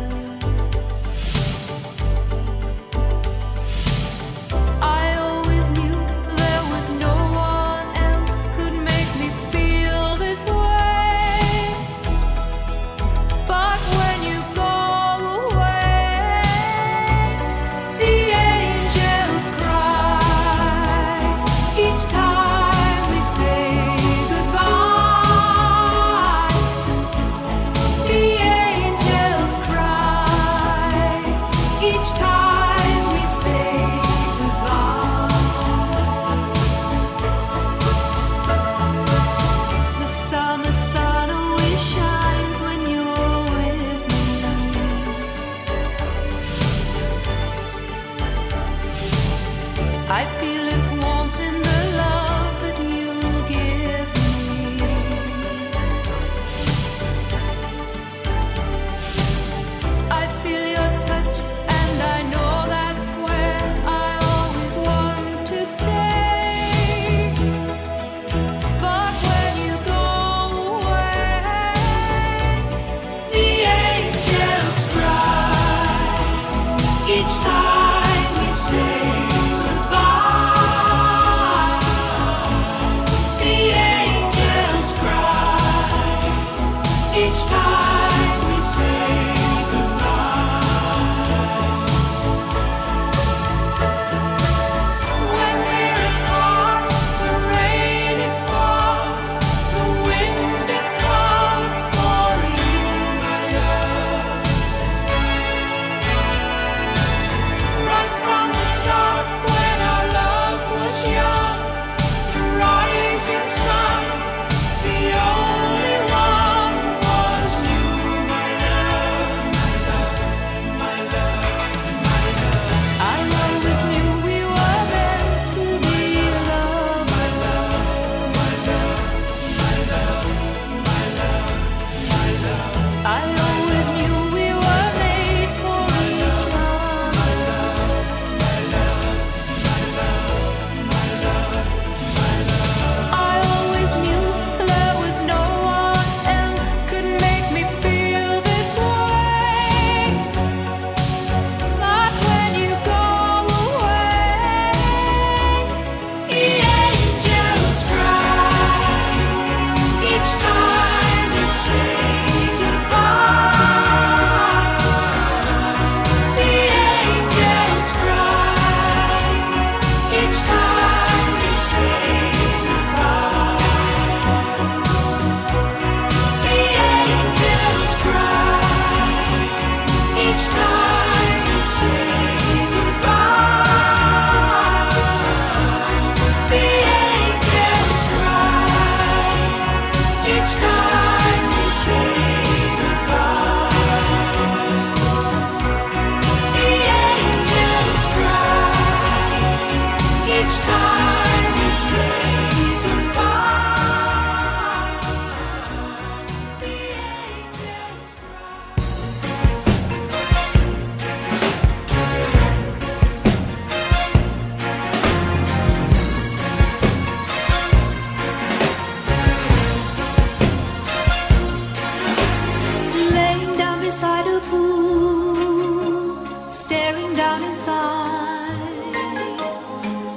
I always knew there was no one else could make me feel this way. But when you go away, the angels cry each time we say goodbye. The angels cry each time we say goodbye. The summer sun always shines when you're with me. I feel its warmth in the love that you give me. I feel your touch, and I know that's where I always want to stay. But when you go away, the angels cry each time we say goodbye. The angels cry each time we say goodbye. When we're apart, the rain it falls, the wind it calls for you, my love.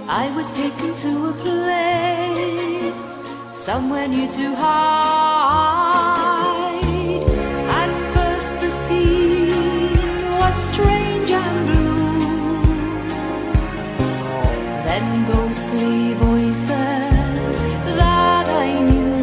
I was taken to a place somewhere new to hide. At first the scene was strange and blue, then ghostly voices that I knew.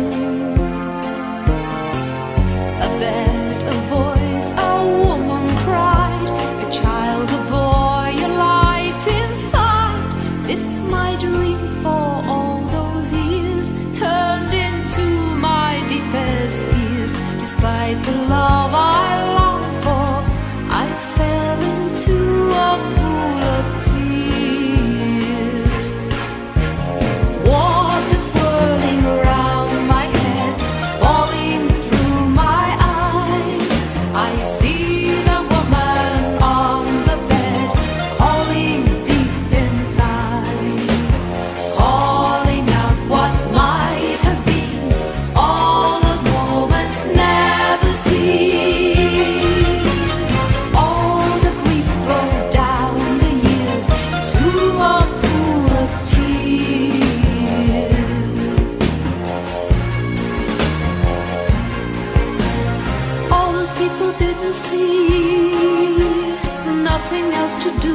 A bed, a voice, a woman cried, a child, a boy, a light inside. This my dream for all those years turned into my deepest fears. Despite the love I longed for, I fell into a pool of tears. Water swirling around my head, falling through my eyes. I see the woman on the bed, calling deep inside, calling out what might have been. All those moments never seen. All the grief flowed down the years to a pool of tears. All those people didn't see, nothing else to do.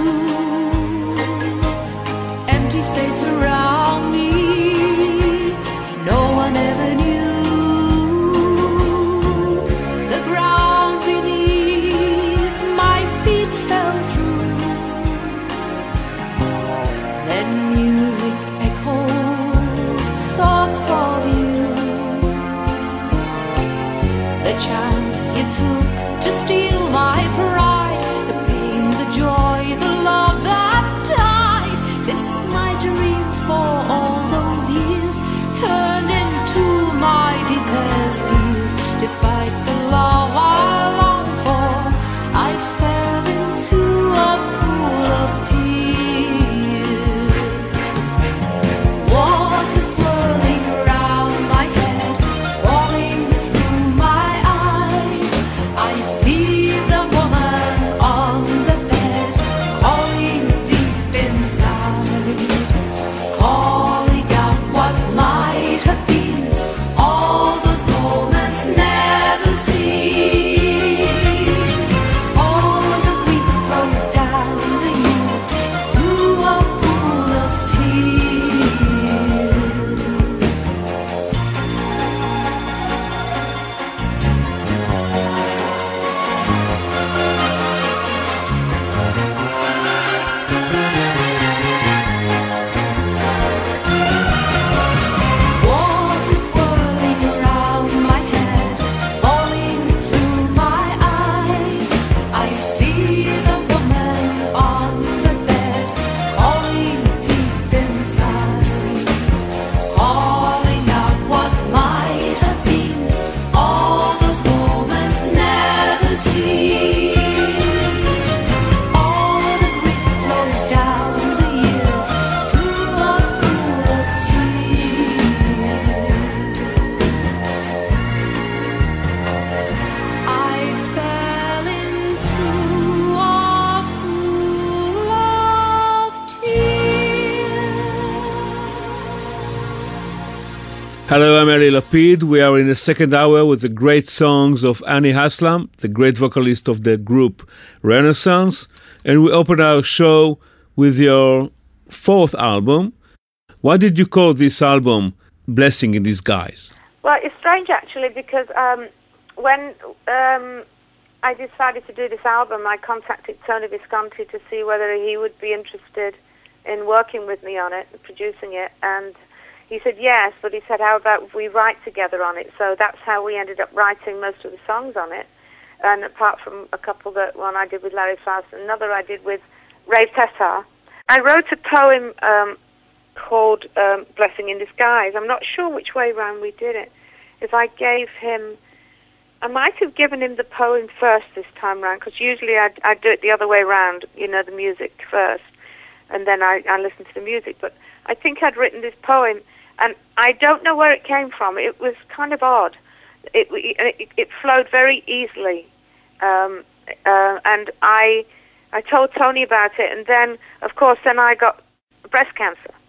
Empty space around me, no one ever knew. The ground beneath my feet fell through. Then music echoed thoughts of you. The chance you took to steal my pride, the pain, the joy, the love that died. This my dream for all those years turned into my deepest fears. Despite the love I longed for, I fell into a pool of tears. Water swirling around my head, falling through my eyes. I see the woman on the bed, calling deep inside, calling out what might have been. All those moments never seen. All the grief flowed down the years to a pool of tears. Water swirling around my head, falling through my eyes. I see the woman on the bed, calling deep inside, calling out what might have been. All those moments never seen. All the grief flowed down the years to a pool of tears. I fell into a pool of tears. Hello, I'm Eli Lapid. We are in the second hour with the great songs of Ani Haslam, the great vocalist of the group Renaissance. And we open our show with your fourth album. Why did you call this album Blessing in Disguise? Well, it's strange actually because um, when um, I decided to do this album, I contacted Tony Visconti to see whether he would be interested in working with me on it, producing it, and he said yes, but he said, how about if we write together on it? So that's how we ended up writing most of the songs on it. And apart from a couple, that one I did with Larry Faust, another I did with Ray Tessar. I wrote a poem um, called um, Blessing in Disguise. I'm not sure which way round we did it. If I gave him, I might have given him the poem first this time round, because usually I'd, I'd do it the other way round, you know, the music first, and then I, I listen to the music. But I think I'd written this poem, and I don't know where it came from. It was kind of odd. It, it, it flowed very easily. Um, uh, and I I told Tony about it, and then, of course, then I got breast cancer.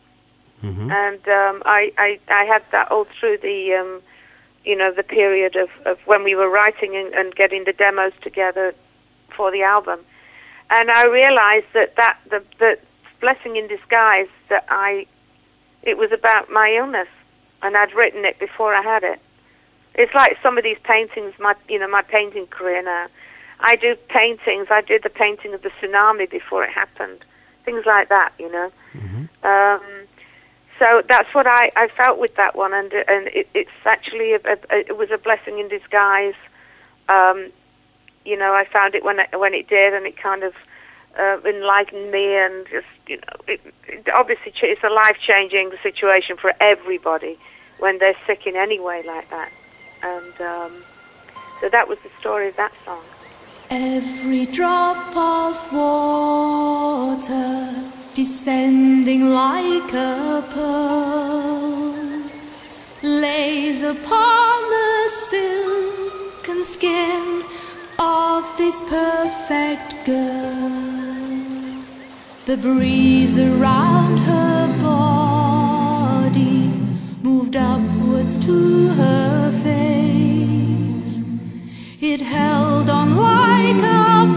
Mm-hmm. And um, I, I I had that all through the um, you know the period of, of when we were writing and, and getting the demos together for the album. And I realized that that the, the blessing in disguise that I it was about my illness, and I'd written it before I had it. It's like some of these paintings, my you know my painting career now. I do paintings. I did the painting of the tsunami before it happened, things like that, you know. Mm-hmm. Um, so that's what I, I felt with that one, and and it, it's actually a, a, it was a blessing in disguise. Um, you know, I found it when it, when it did, and it kind of uh, enlightened me, and just you know, it, it obviously ch- it's a life changing situation for everybody when they're sick in any way like that, and um, so that was the story of that song. Every drop of water descending like a pearl lays upon the silken skin of this perfect girl. The breeze around her body moved upwards to her face. It held on like a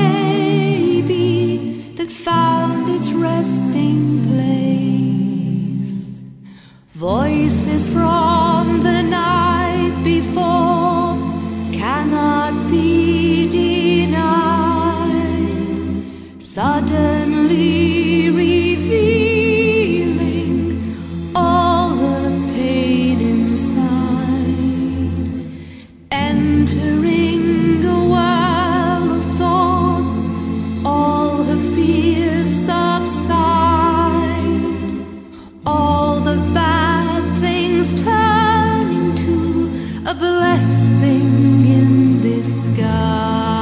baby that found its resting place. Voices from the night before cannot be denied, suddenly revealing all the pain inside, entering a well of thoughts, all her fears subside, all the bad things turning to a blessing in disguise.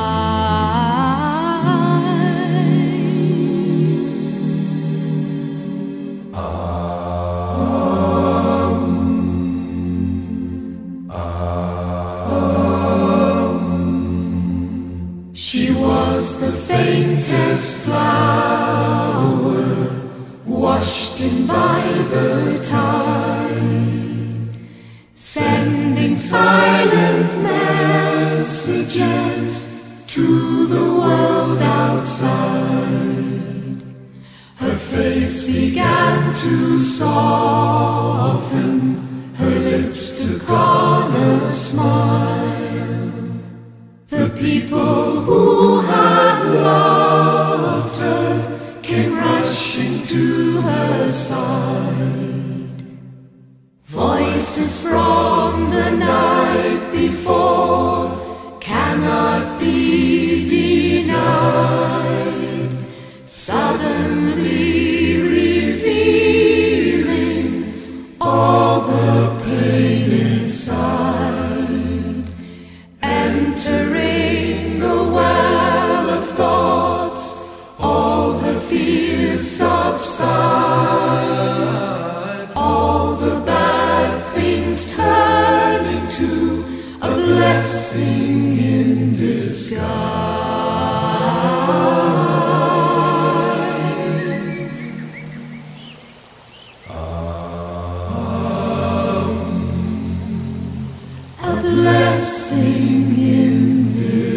She was the faintest flower washed in by the tide, sending silent messages to the world outside. Her face began to soften, her lips took on a smile. The people who had loved her came rushing to her side. Voices from the night before cannot be denied, suddenly revealing all the pain inside, entering the well of thoughts, all her fears subside, all the bad things turning to a blessing in disguise. A blessing in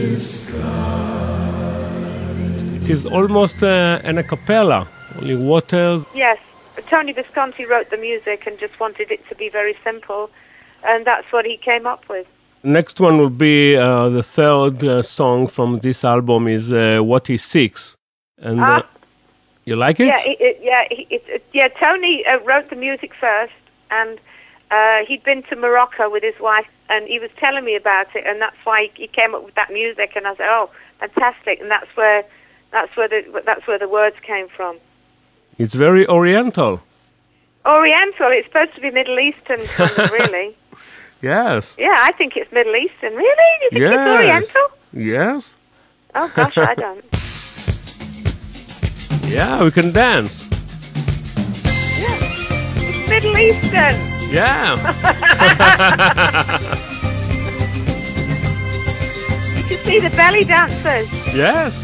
disguise. It is almost uh, an a cappella, only Waters. Yes, Tony Visconti wrote the music and just wanted it to be very simple, and that's what he came up with. Next one will be uh, the third uh, song from this album is uh, What He Seeks. And uh, Ah. you like it? Yeah, it, it, yeah, he, it, it, yeah. Tony uh, wrote the music first, and uh, he'd been to Morocco with his wife, and he was telling me about it, and that's why he, he came up with that music. And I said, "Oh, fantastic!" And that's where, that's where the that's where the words came from. It's very oriental. Oriental. It's supposed to be Middle Eastern, kind of, really. Yes. Yeah, I think it's Middle Eastern. Really? You think Yes. it's Oriental? Yes. Oh gosh, I don't. Yeah, we can dance. Yeah, it's Middle Eastern. Yeah. You can see the belly dancers. Yes.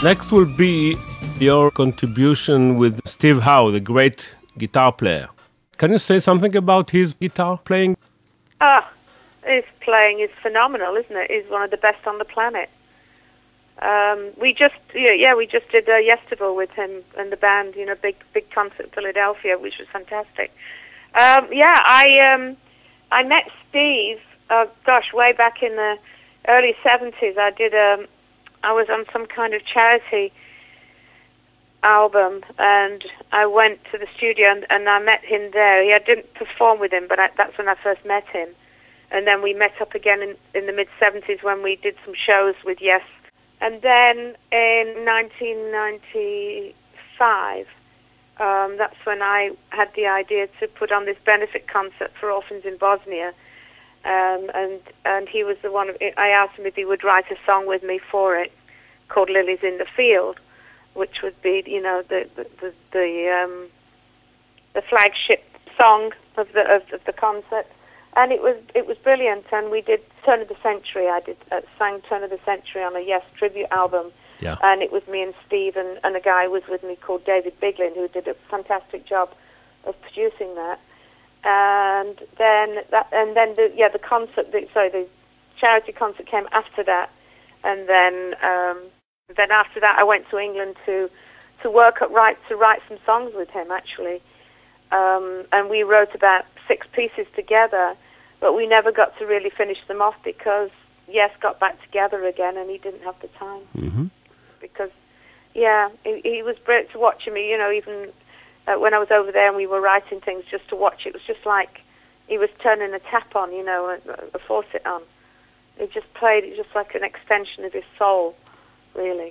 Next will be your contribution with Steve Howe, the great guitar player. Can you say something about his guitar playing? Ah, his playing is phenomenal, isn't it? He's one of the best on the planet. Um, we just, yeah, yeah, we just did a Yestival with him and the band, you know, big, big concert in Philadelphia, which was fantastic. Um, yeah, I, um, I met Steve. Uh, gosh, way back in the early seventies. I did um, I was on some kind of charity album, and I went to the studio and, and I met him there. Yeah, I didn't perform with him, but I, that's when I first met him. And then we met up again in, in the mid seventies when we did some shows with Yes. And then in nineteen ninety-five, um, that's when I had the idea to put on this benefit concert for orphans in Bosnia. Um, and and he was the one. Of, I asked him if he would write a song with me for it, called "Lilies in the Field," which would be, you know, the the the, the, um, the flagship song of the of, of the concert. And it was it was brilliant. And we did Turn of the Century. I did uh, sang Turn of the Century on a Yes tribute album. Yeah. And it was me and Steve, and, and a guy was with me called David Biglin, who did a fantastic job of producing that. And then that, and then the yeah the concert, the, sorry, the charity concert came after that, and then um, then after that I went to England to to work at write to write some songs with him actually, um, and we wrote about six pieces together, but we never got to really finish them off because Yes got back together again, and he didn't have the time Mm-hmm. because yeah he, he was brilliant to watch him. You know, even. Uh, when I was over there and we were writing things just to watch, it was just like he was turning a tap on, you know, a, a faucet on. He just played it just like an extension of his soul, really.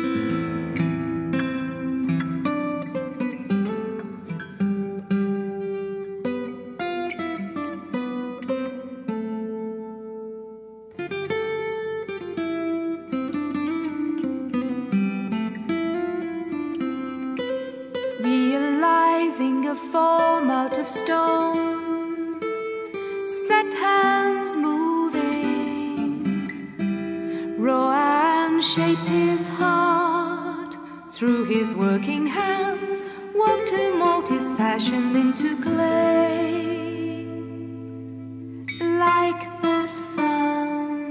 Realizing a form out of stone, set hands moving. Rohan shaped his heart through his working hands, worked to mold his passion into clay, like the sun.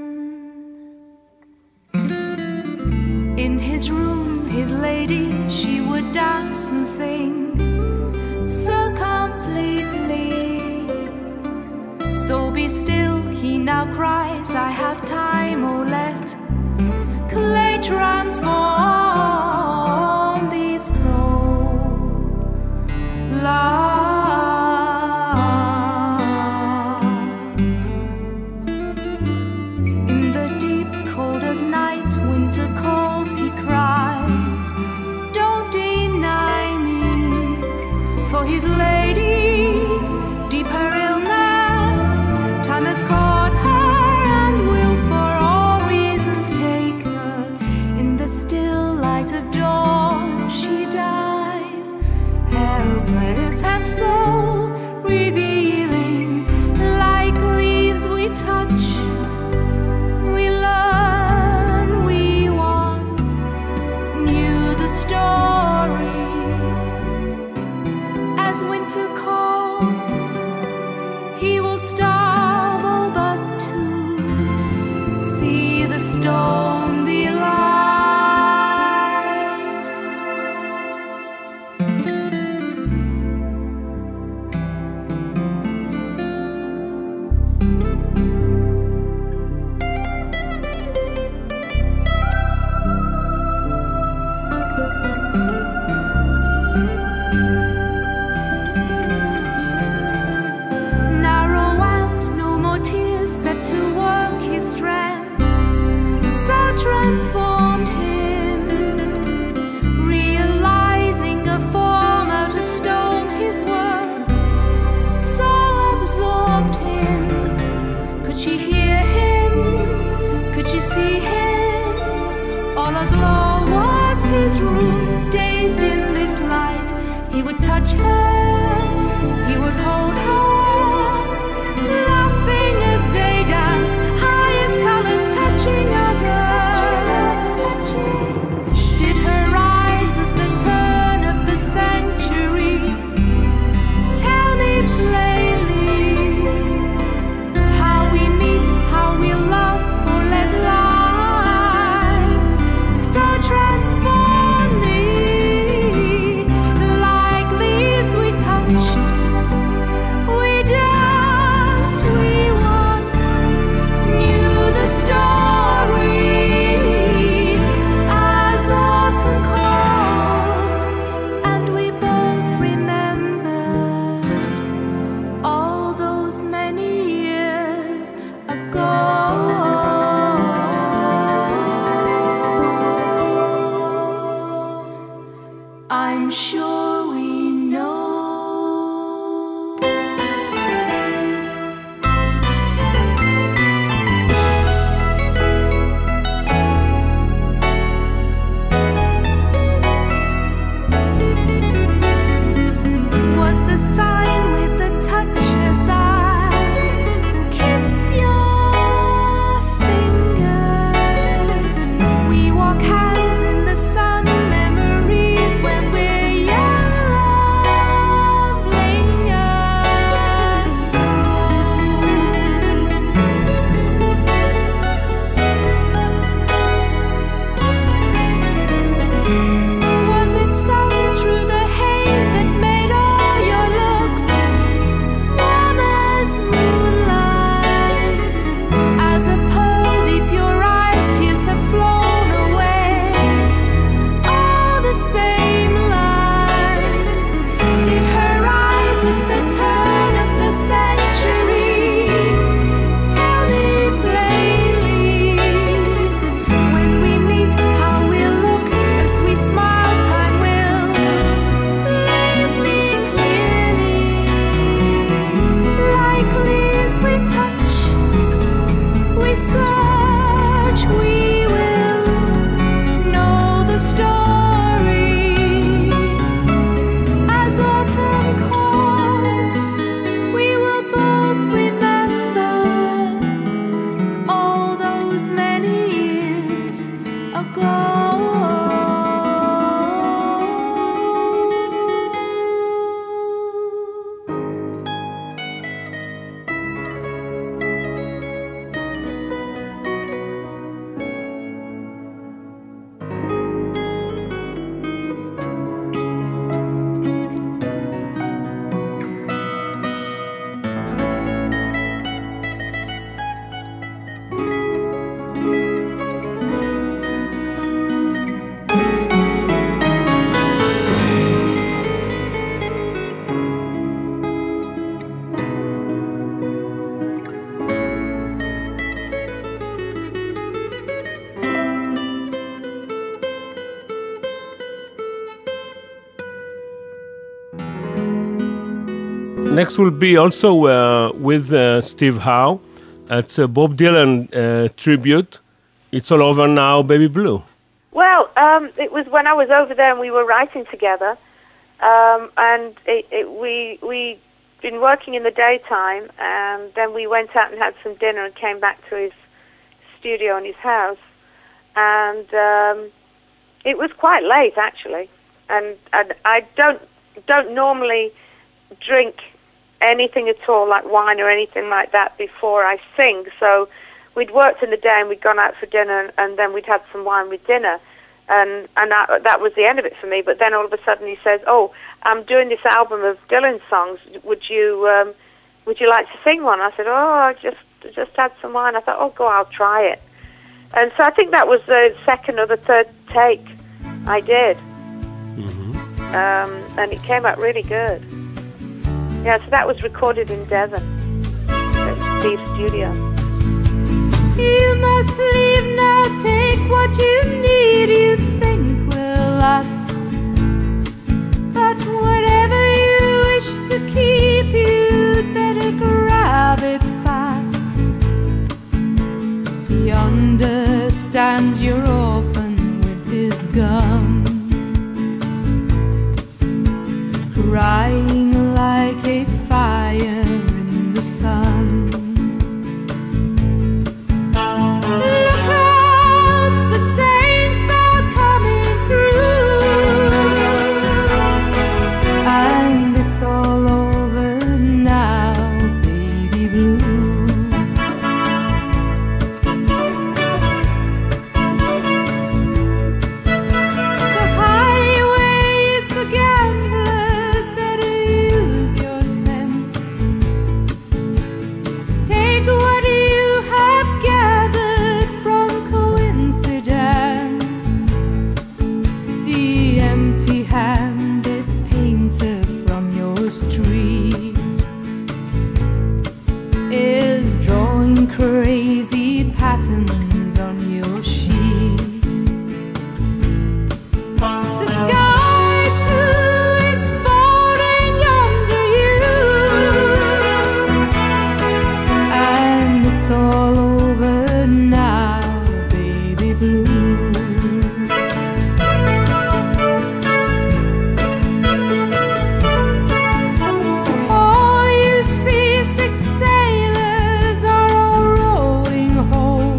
In his room, his lady, she would dance and sing so completely. So be still, he now cries, I have time, oh let clay transform thee so. Love. In the deep cold of night, winter calls, he cries, don't deny me, for his lady, deep her illness, time has caught her and will for all reasons take her. In the still light of dawn she dies, helpless and soul revealing, like leaves we touch, we learn we once knew the story. As winter calls, he will starve all but to see the stone be life. Narrow one, no more tears, set to work his strength, so transformed him, realizing a form out of stone, his work so absorbed him. Could she hear him? Could she see him? All aglow was his room, dazed in this light. He would touch her, he would hold her, laughing as they dance, highest colors touching others. Next will be also uh, with uh, Steve Howe. It's a Bob Dylan uh, tribute. It's All Over Now, Baby Blue. Well, um, it was when I was over there and we were writing together, um, and it, it, we we been working in the daytime, and then we went out and had some dinner and came back to his studio in his house, and um, it was quite late actually, and, and I don't don't normally drink anything at all like wine or anything like that before I sing, so we'd worked in the day and we'd gone out for dinner, and, and then we'd had some wine with dinner, and and that, that was the end of it for me. But then all of a sudden he says, "Oh, I'm doing this album of Dylan songs. Would you um, would you like to sing one?" I said, "Oh, I just just had some wine." I thought, "Oh, go, I'll try it." And so I think that was the second or the third take I did, Mm-hmm. um, and it came out really good. Yeah, so that was recorded in Devon at Steve's studio. You must leave now, take what you need, you think will last. But whatever you wish to keep, you'd better grab it fast. He understands you're orphan with his gun, crying like a fire in the sun. Look out, the saints are coming through, and it's all over now, baby blue. The highway is for gamblers, better use your sense. Take what you have gathered from coincidence. The empty-handed painter from your street is drawing crazy patterns on your sheets. The sky too is falling under you, and it's all over now, baby blue. All you seasick sailors are all rowing home.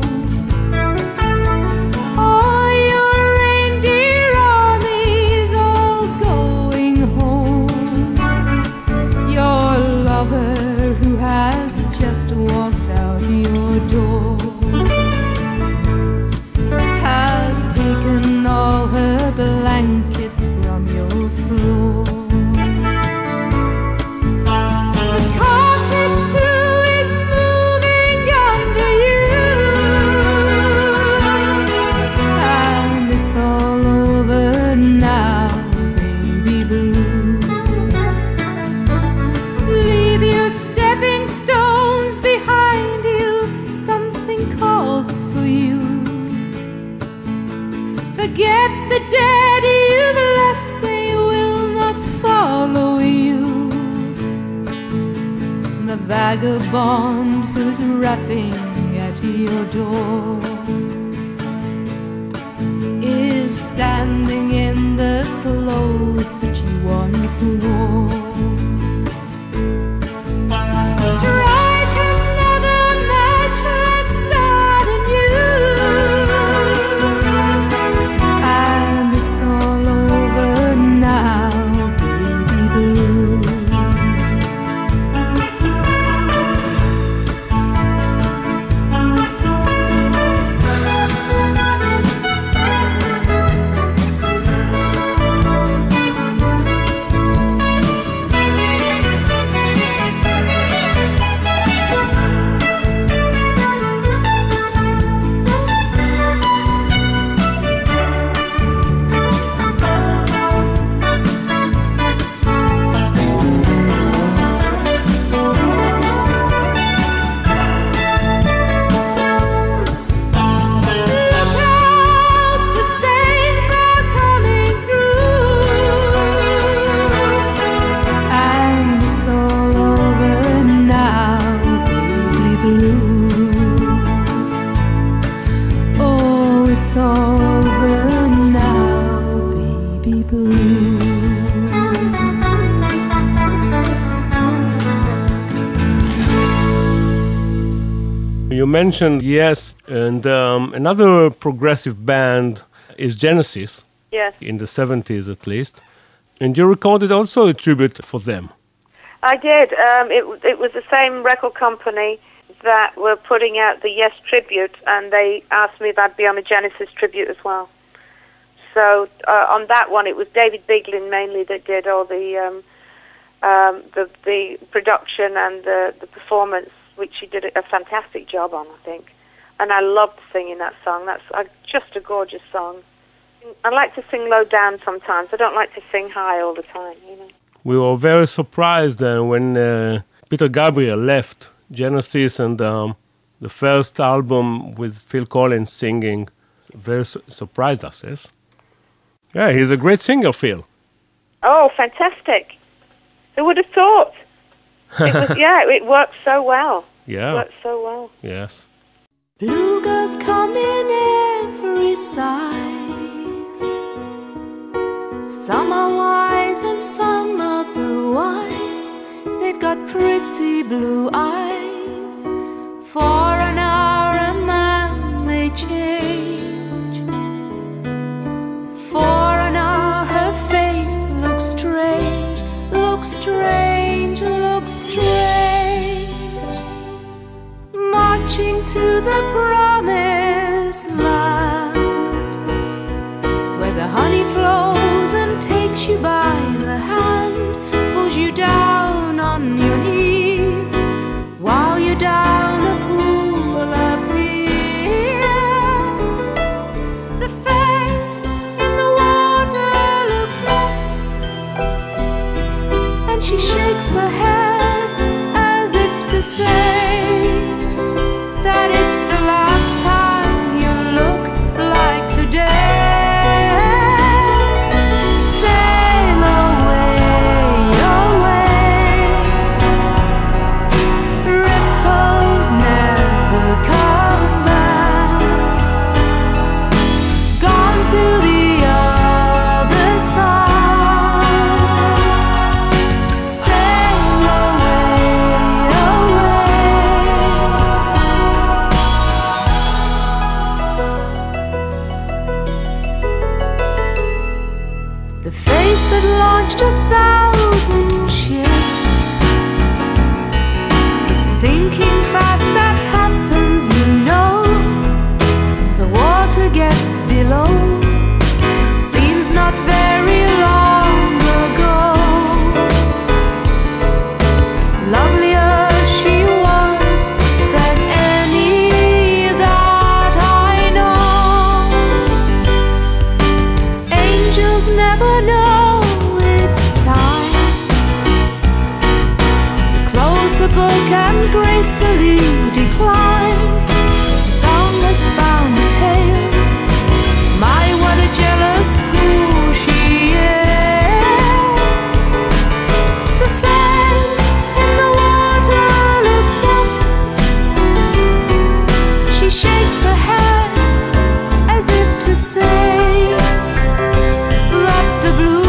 All your reindeer armies all going home. Your lover who has just walked out your door has taken all her blankets from your floor. The carpet too is moving under you, and it's all over now, baby blue. Leave your stepping stones behind you, something calls for you. Forget the dead you've left, they will not follow you. The vagabond who's rapping at your door is standing in the clothes that you once wore. Strike another match, let's start anew, and it's all over now, baby blue. it's all over now, baby blue. You mentioned Yes, and um, another progressive band is Genesis, Yes, in the seventies at least. And you recorded also a tribute for them. I did. Um, it, it was the same record company that were putting out the Yes tribute, and they asked me if I'd be on a Genesis tribute as well. So uh, on that one, it was David Biglin mainly that did all the um, um, the, the production and the, the performance, which he did a fantastic job on, I think. And I loved singing that song. That's uh, just a gorgeous song. I like to sing low down sometimes. I don't like to sing high all the time, you know. We were very surprised uh, when uh, Peter Gabriel left Genesis, and um, the first album with Phil Collins singing very su- surprised us, yes? Yeah, he's a great singer, Phil. Oh, fantastic. Who would have thought? It was, yeah, it worked so well. Yeah. It worked so well. Yes. Blue girls come in every size. Some are wise and some otherwise. They've got pretty blue eyes. For an hour a man may change. For an hour her face looks strange, looks strange, looks strange. Marching to the promised land, where the honey flows and takes you by the hand, pulls you down on your knees, while you're down a pool appears. The face in the water looks up, and she shakes her head as if to say that it's the last time you look like today. Sail away, away. Ripples never come back. Gone to the other side. Sail away, away. The face that launched a thousand ships is sinking fast, that happens, you know. The water gets below. Seems not very long ago. Lovelier she was than any that I know. Angels never know it's time to close the book and gracefully decline. Song has found a tale. My, what a jealous fool she is. The face in the water looks up. She shakes her head as if to say, let the blue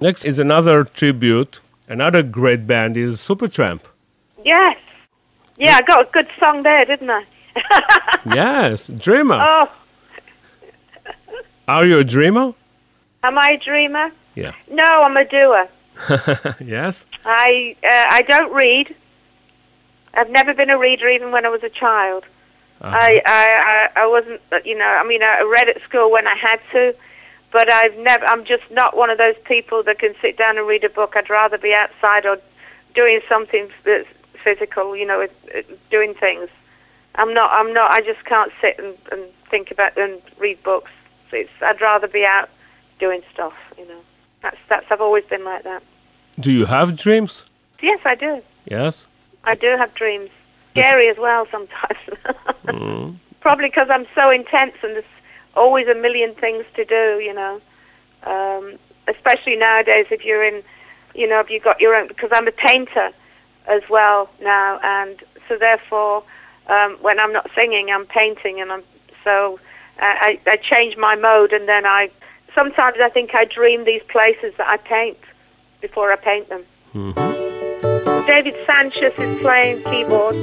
Next is another tribute. Another great band is Supertramp. Yes. Yeah, I got a good song there, didn't I? Yes, Dreamer. Oh, Are you a dreamer? am I a dreamer? Yeah. No, I'm a doer. Yes? I uh, I don't read. I've never been a reader, even when I was a child. Uh-huh. I, I I I wasn't, you know. I mean, I read at school when I had to, but I've never. I'm just not one of those people that can sit down and read a book. I'd rather be outside or doing something that's physical, you know, with, uh, doing things. I'm not. I'm not. I just can't sit and, and think about and read books. So it's, I'd rather be out doing stuff. You know, that's that's. I've always been like that. Do you have dreams? Yes, I do. Yes? I do have dreams. Scary as well sometimes. Mm. Probably because I'm so intense and there's always a million things to do, you know. Um, especially nowadays if you're in, you know, if you've got your own, because I'm a painter as well now, and so therefore um, when I'm not singing, I'm painting, and I'm so uh, I, I change my mode, and then I, sometimes I think I dream these places that I paint before I paint them. Mm-hmm. David Sanchez is playing keyboard.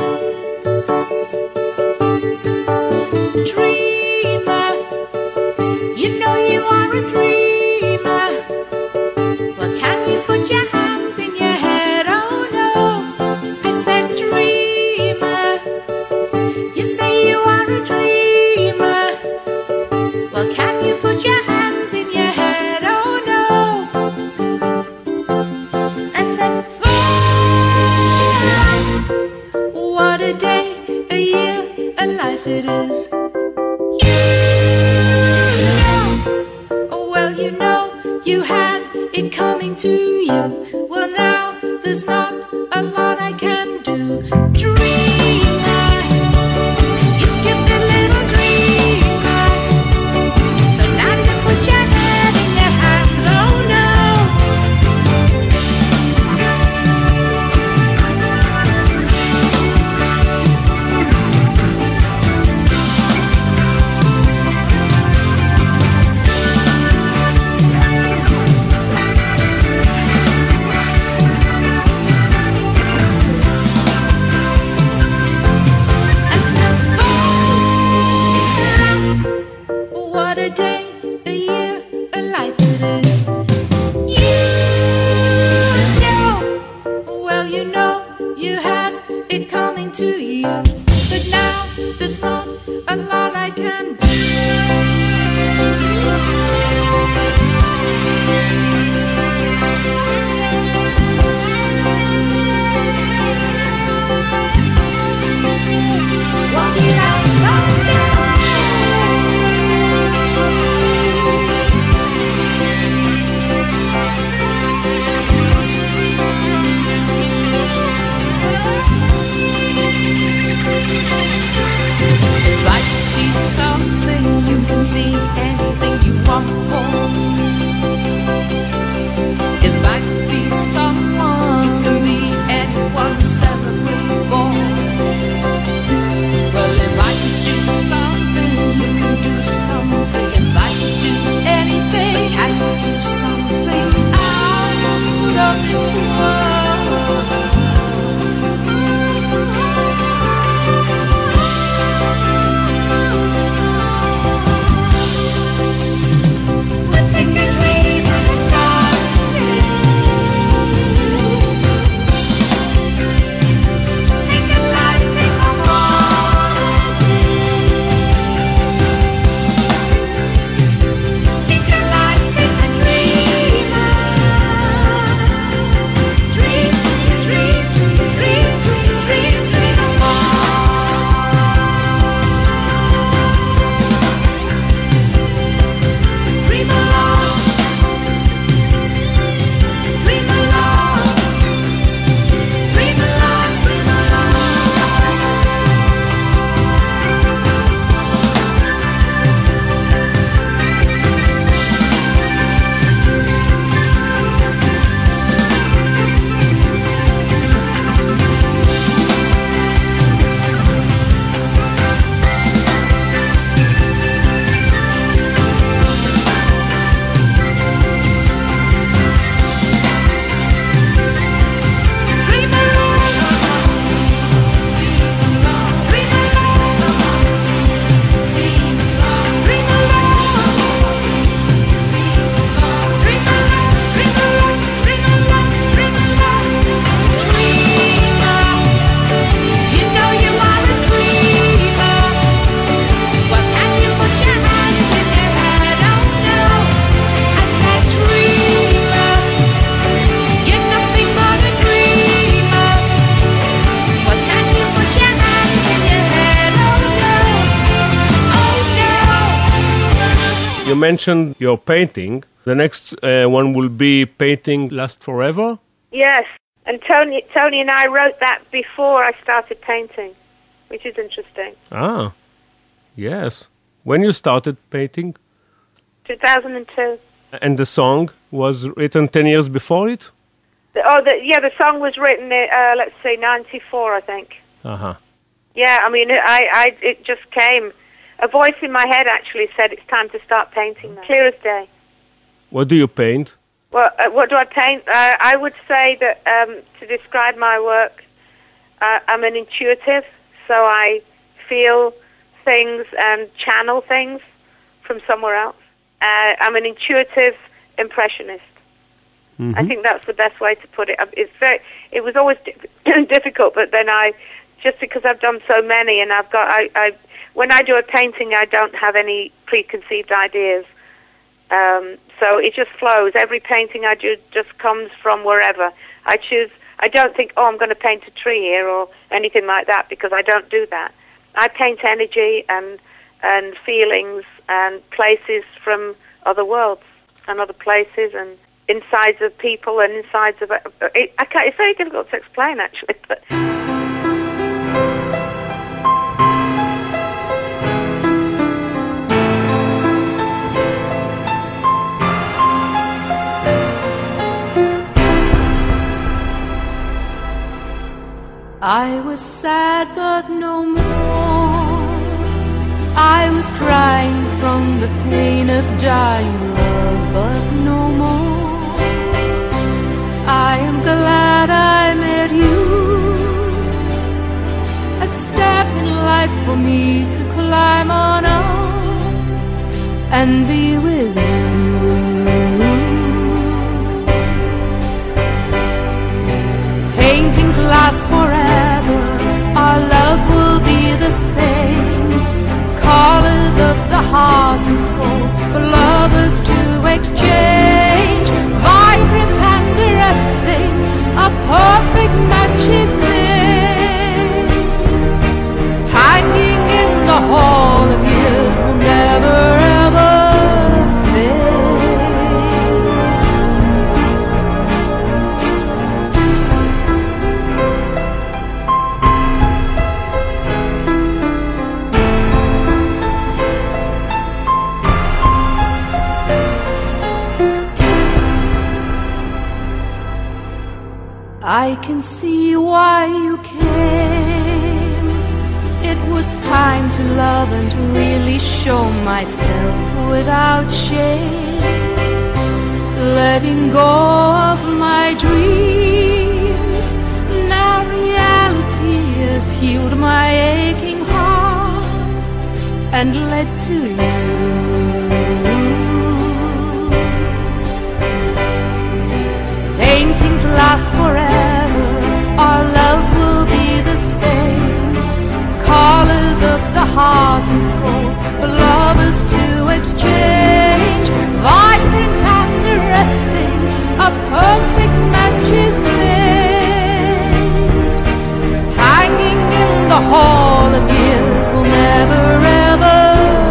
Dreamer, you know you are a dreamer. Well, can you put your hands in your head? Oh no, I said dreamer. You say you are a dreamer. Well, can you put your hands in your head? Oh no, I said fun. What a day, a year, a life it is. Well, you know, you had it coming to you. Well, now there's not a lot I can do. Dreamer, you stupid little dreamer. So now you put your head in your hands. Oh no. mentioned your painting. The next uh, one will be Painting Last Forever? Yes, and Tony, Tony and I wrote that before I started painting, which is interesting. Ah, yes. When you started painting? two thousand two. And the song was written ten years before it? The, oh, the, yeah, the song was written, uh, let's say, ninety-four, I think. Uh-huh. Yeah, I mean, I, I, it just came. A voice in my head actually said it's time to start painting now. Clear as day. What do you paint? Well, uh, what do I paint? Uh, I would say that um, to describe my work, uh, I'm an intuitive, so I feel things and channel things from somewhere else. Uh, I'm an intuitive impressionist. Mm-hmm. I think that's the best way to put it. It's very. It was always di- difficult, but then I, just because I've done so many, and I've got, I, I when I do a painting, I don't have any preconceived ideas. Um, so it just flows. Every painting I do just comes from wherever. I choose. I don't think, oh, I'm going to paint a tree here or anything like that, because I don't do that. I paint energy and and feelings and places from other worlds and other places and insides of people and insides of. It, I can't, it's very difficult to explain, actually. But. I was sad but no more. I was crying from the pain of dying love but no more. I am glad I met you. A step in life for me to climb on up and be with you. Paintings last forever, our love will be the same. Colors of the heart and soul for lovers to exchange. Vibrant and arresting, a perfect match is made. Hanging in the hall of years will never ever fade. I can see why you came. It was time to love and to really show myself without shame. Letting go of my dreams. Now reality has healed my aching heart and led to you. Paintings last forever, our love will be the same. Colors of the heart and soul for lovers to exchange. Vibrant and arresting, a perfect match is made. Hanging in the hall of years will never ever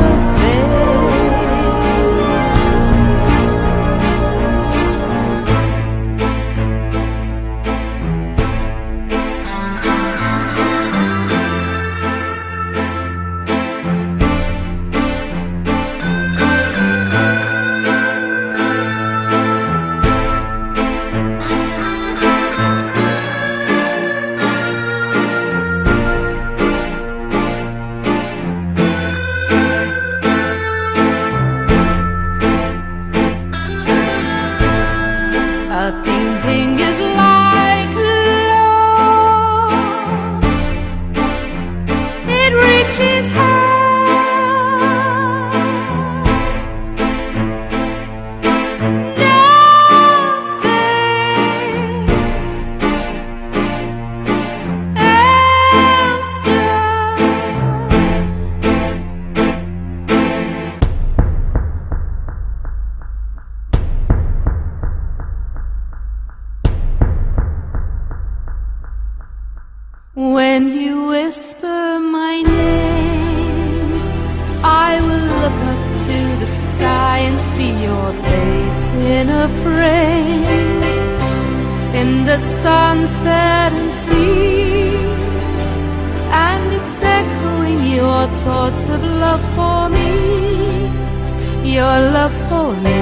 when you whisper my name, I will look up to the sky and your face in a frame, in the sunset and sea, and it's echoing your thoughts of love for me, your love for me.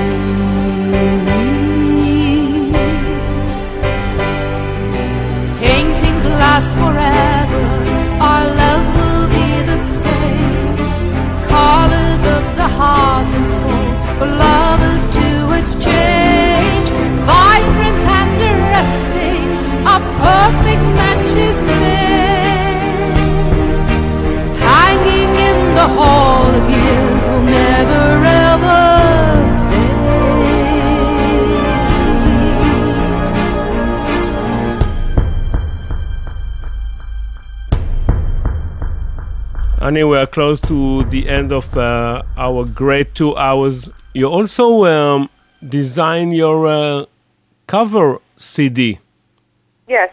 Paintings last forever, our love will be the same, colors of the heart and soul for lovers to exchange, vibrant and arresting, a perfect match is made, hanging in the hall of years will never ever Annie, we are close to the end of uh, our great two hours. You also um, design your uh, cover C D. Yes.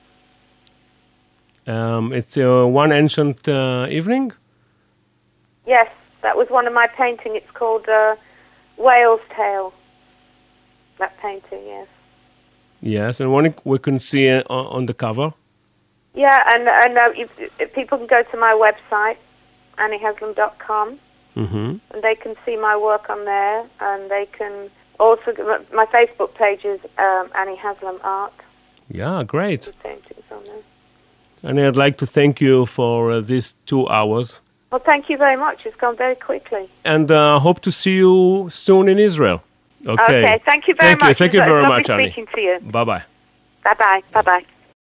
Um, it's uh, One Ancient uh, Evening? Yes, that was one of my painting. It's called uh, Whale's Tale. That painting, yes. Yes, and one we can see uh, on the cover. Yeah, and and uh, if, if people can go to my website, annie haslam dot com, Mm-hmm. and they can see my work on there, and they can also my Facebook page is um, Annie Haslam Art. Yeah, great. The paintings on there. And I'd like to thank you for uh, these two hours. Well, thank you very much. It's gone very quickly. And uh, hope to see you soon in Israel. Okay. Okay. Thank you very thank much. You. Thank you It was very lovely much, Annie. speaking to you. Bye bye. Bye bye. Bye bye.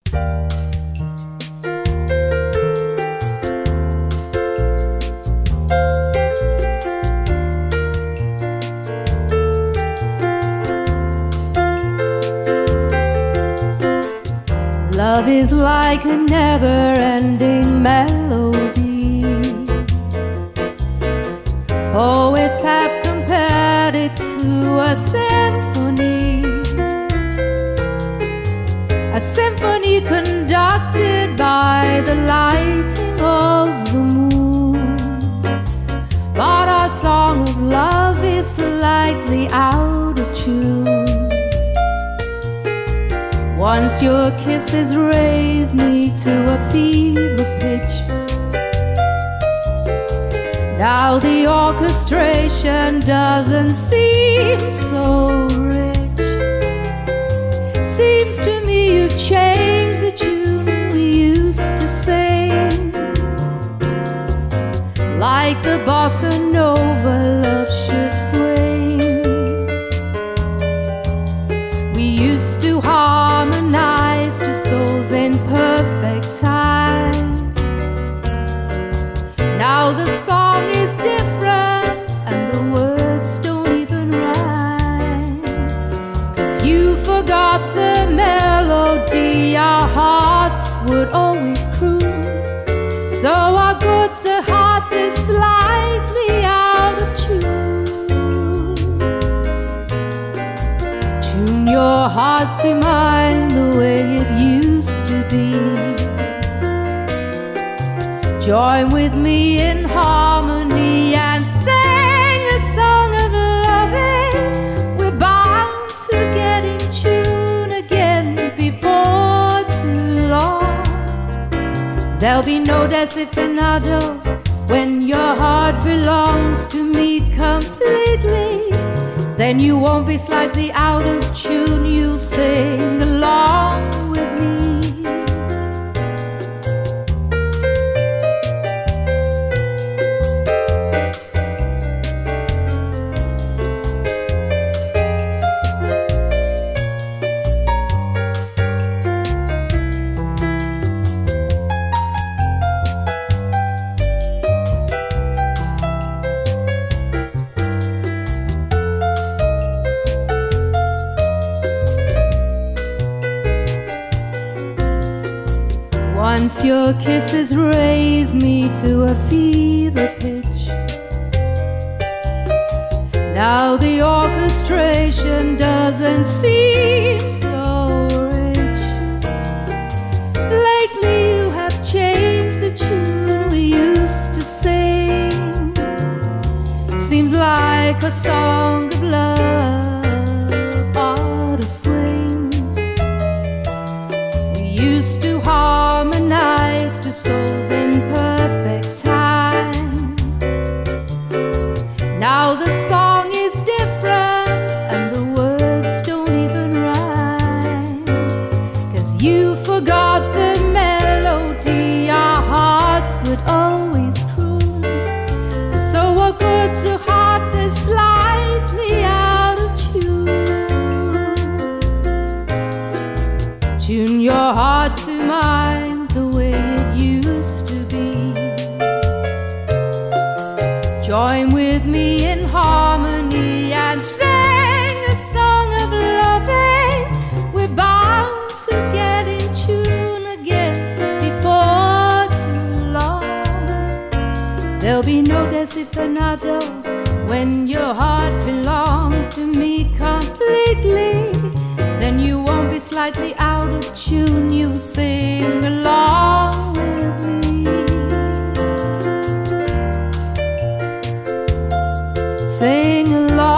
Love is like a never-ending melody. Poets have compared it to a symphony, a symphony conducted by the lighting of the moon. But our song of love is slightly out of tune. Once your kisses raised me to a fever pitch. Now the orchestration doesn't seem so rich. Seems to me you've changed the tune we used to sing. Like the bossa nova love should swing. We used to harmonize to souls in perfect time. Now the song is different and the words don't even rhyme. 'Cause you forgot the melody our hearts would always croon. So our good's a heart is slightly out of tune. Tune your heart to mine the way it used to be. Join with me in harmony and sing a song of loving. We're bound to get in tune again before too long. There'll be no desafinado when your heart belongs to me completely. Then you won't be slightly out of tune, you'll sing along with me. Once your kisses raised me to a fever pitch. Now the orchestration doesn't seem so rich. Lately you have changed the tune we used to sing. Seems like a song of love ought to swing. We used to harmonize two souls in perfect time. Now the song is different and the words don't even rhyme. 'Cause you forgot the melody our hearts would always croon. And so what good's a heart that's slightly out of tune? Tune your heart to mine the way it used to be. Join with me in harmony and sing a song of loving. We're bound to get in tune again before too long. There'll be no desenfrenado when your heart belongs to me completely. Then you won't be slightly out of tune. You sing along with me. Sing along.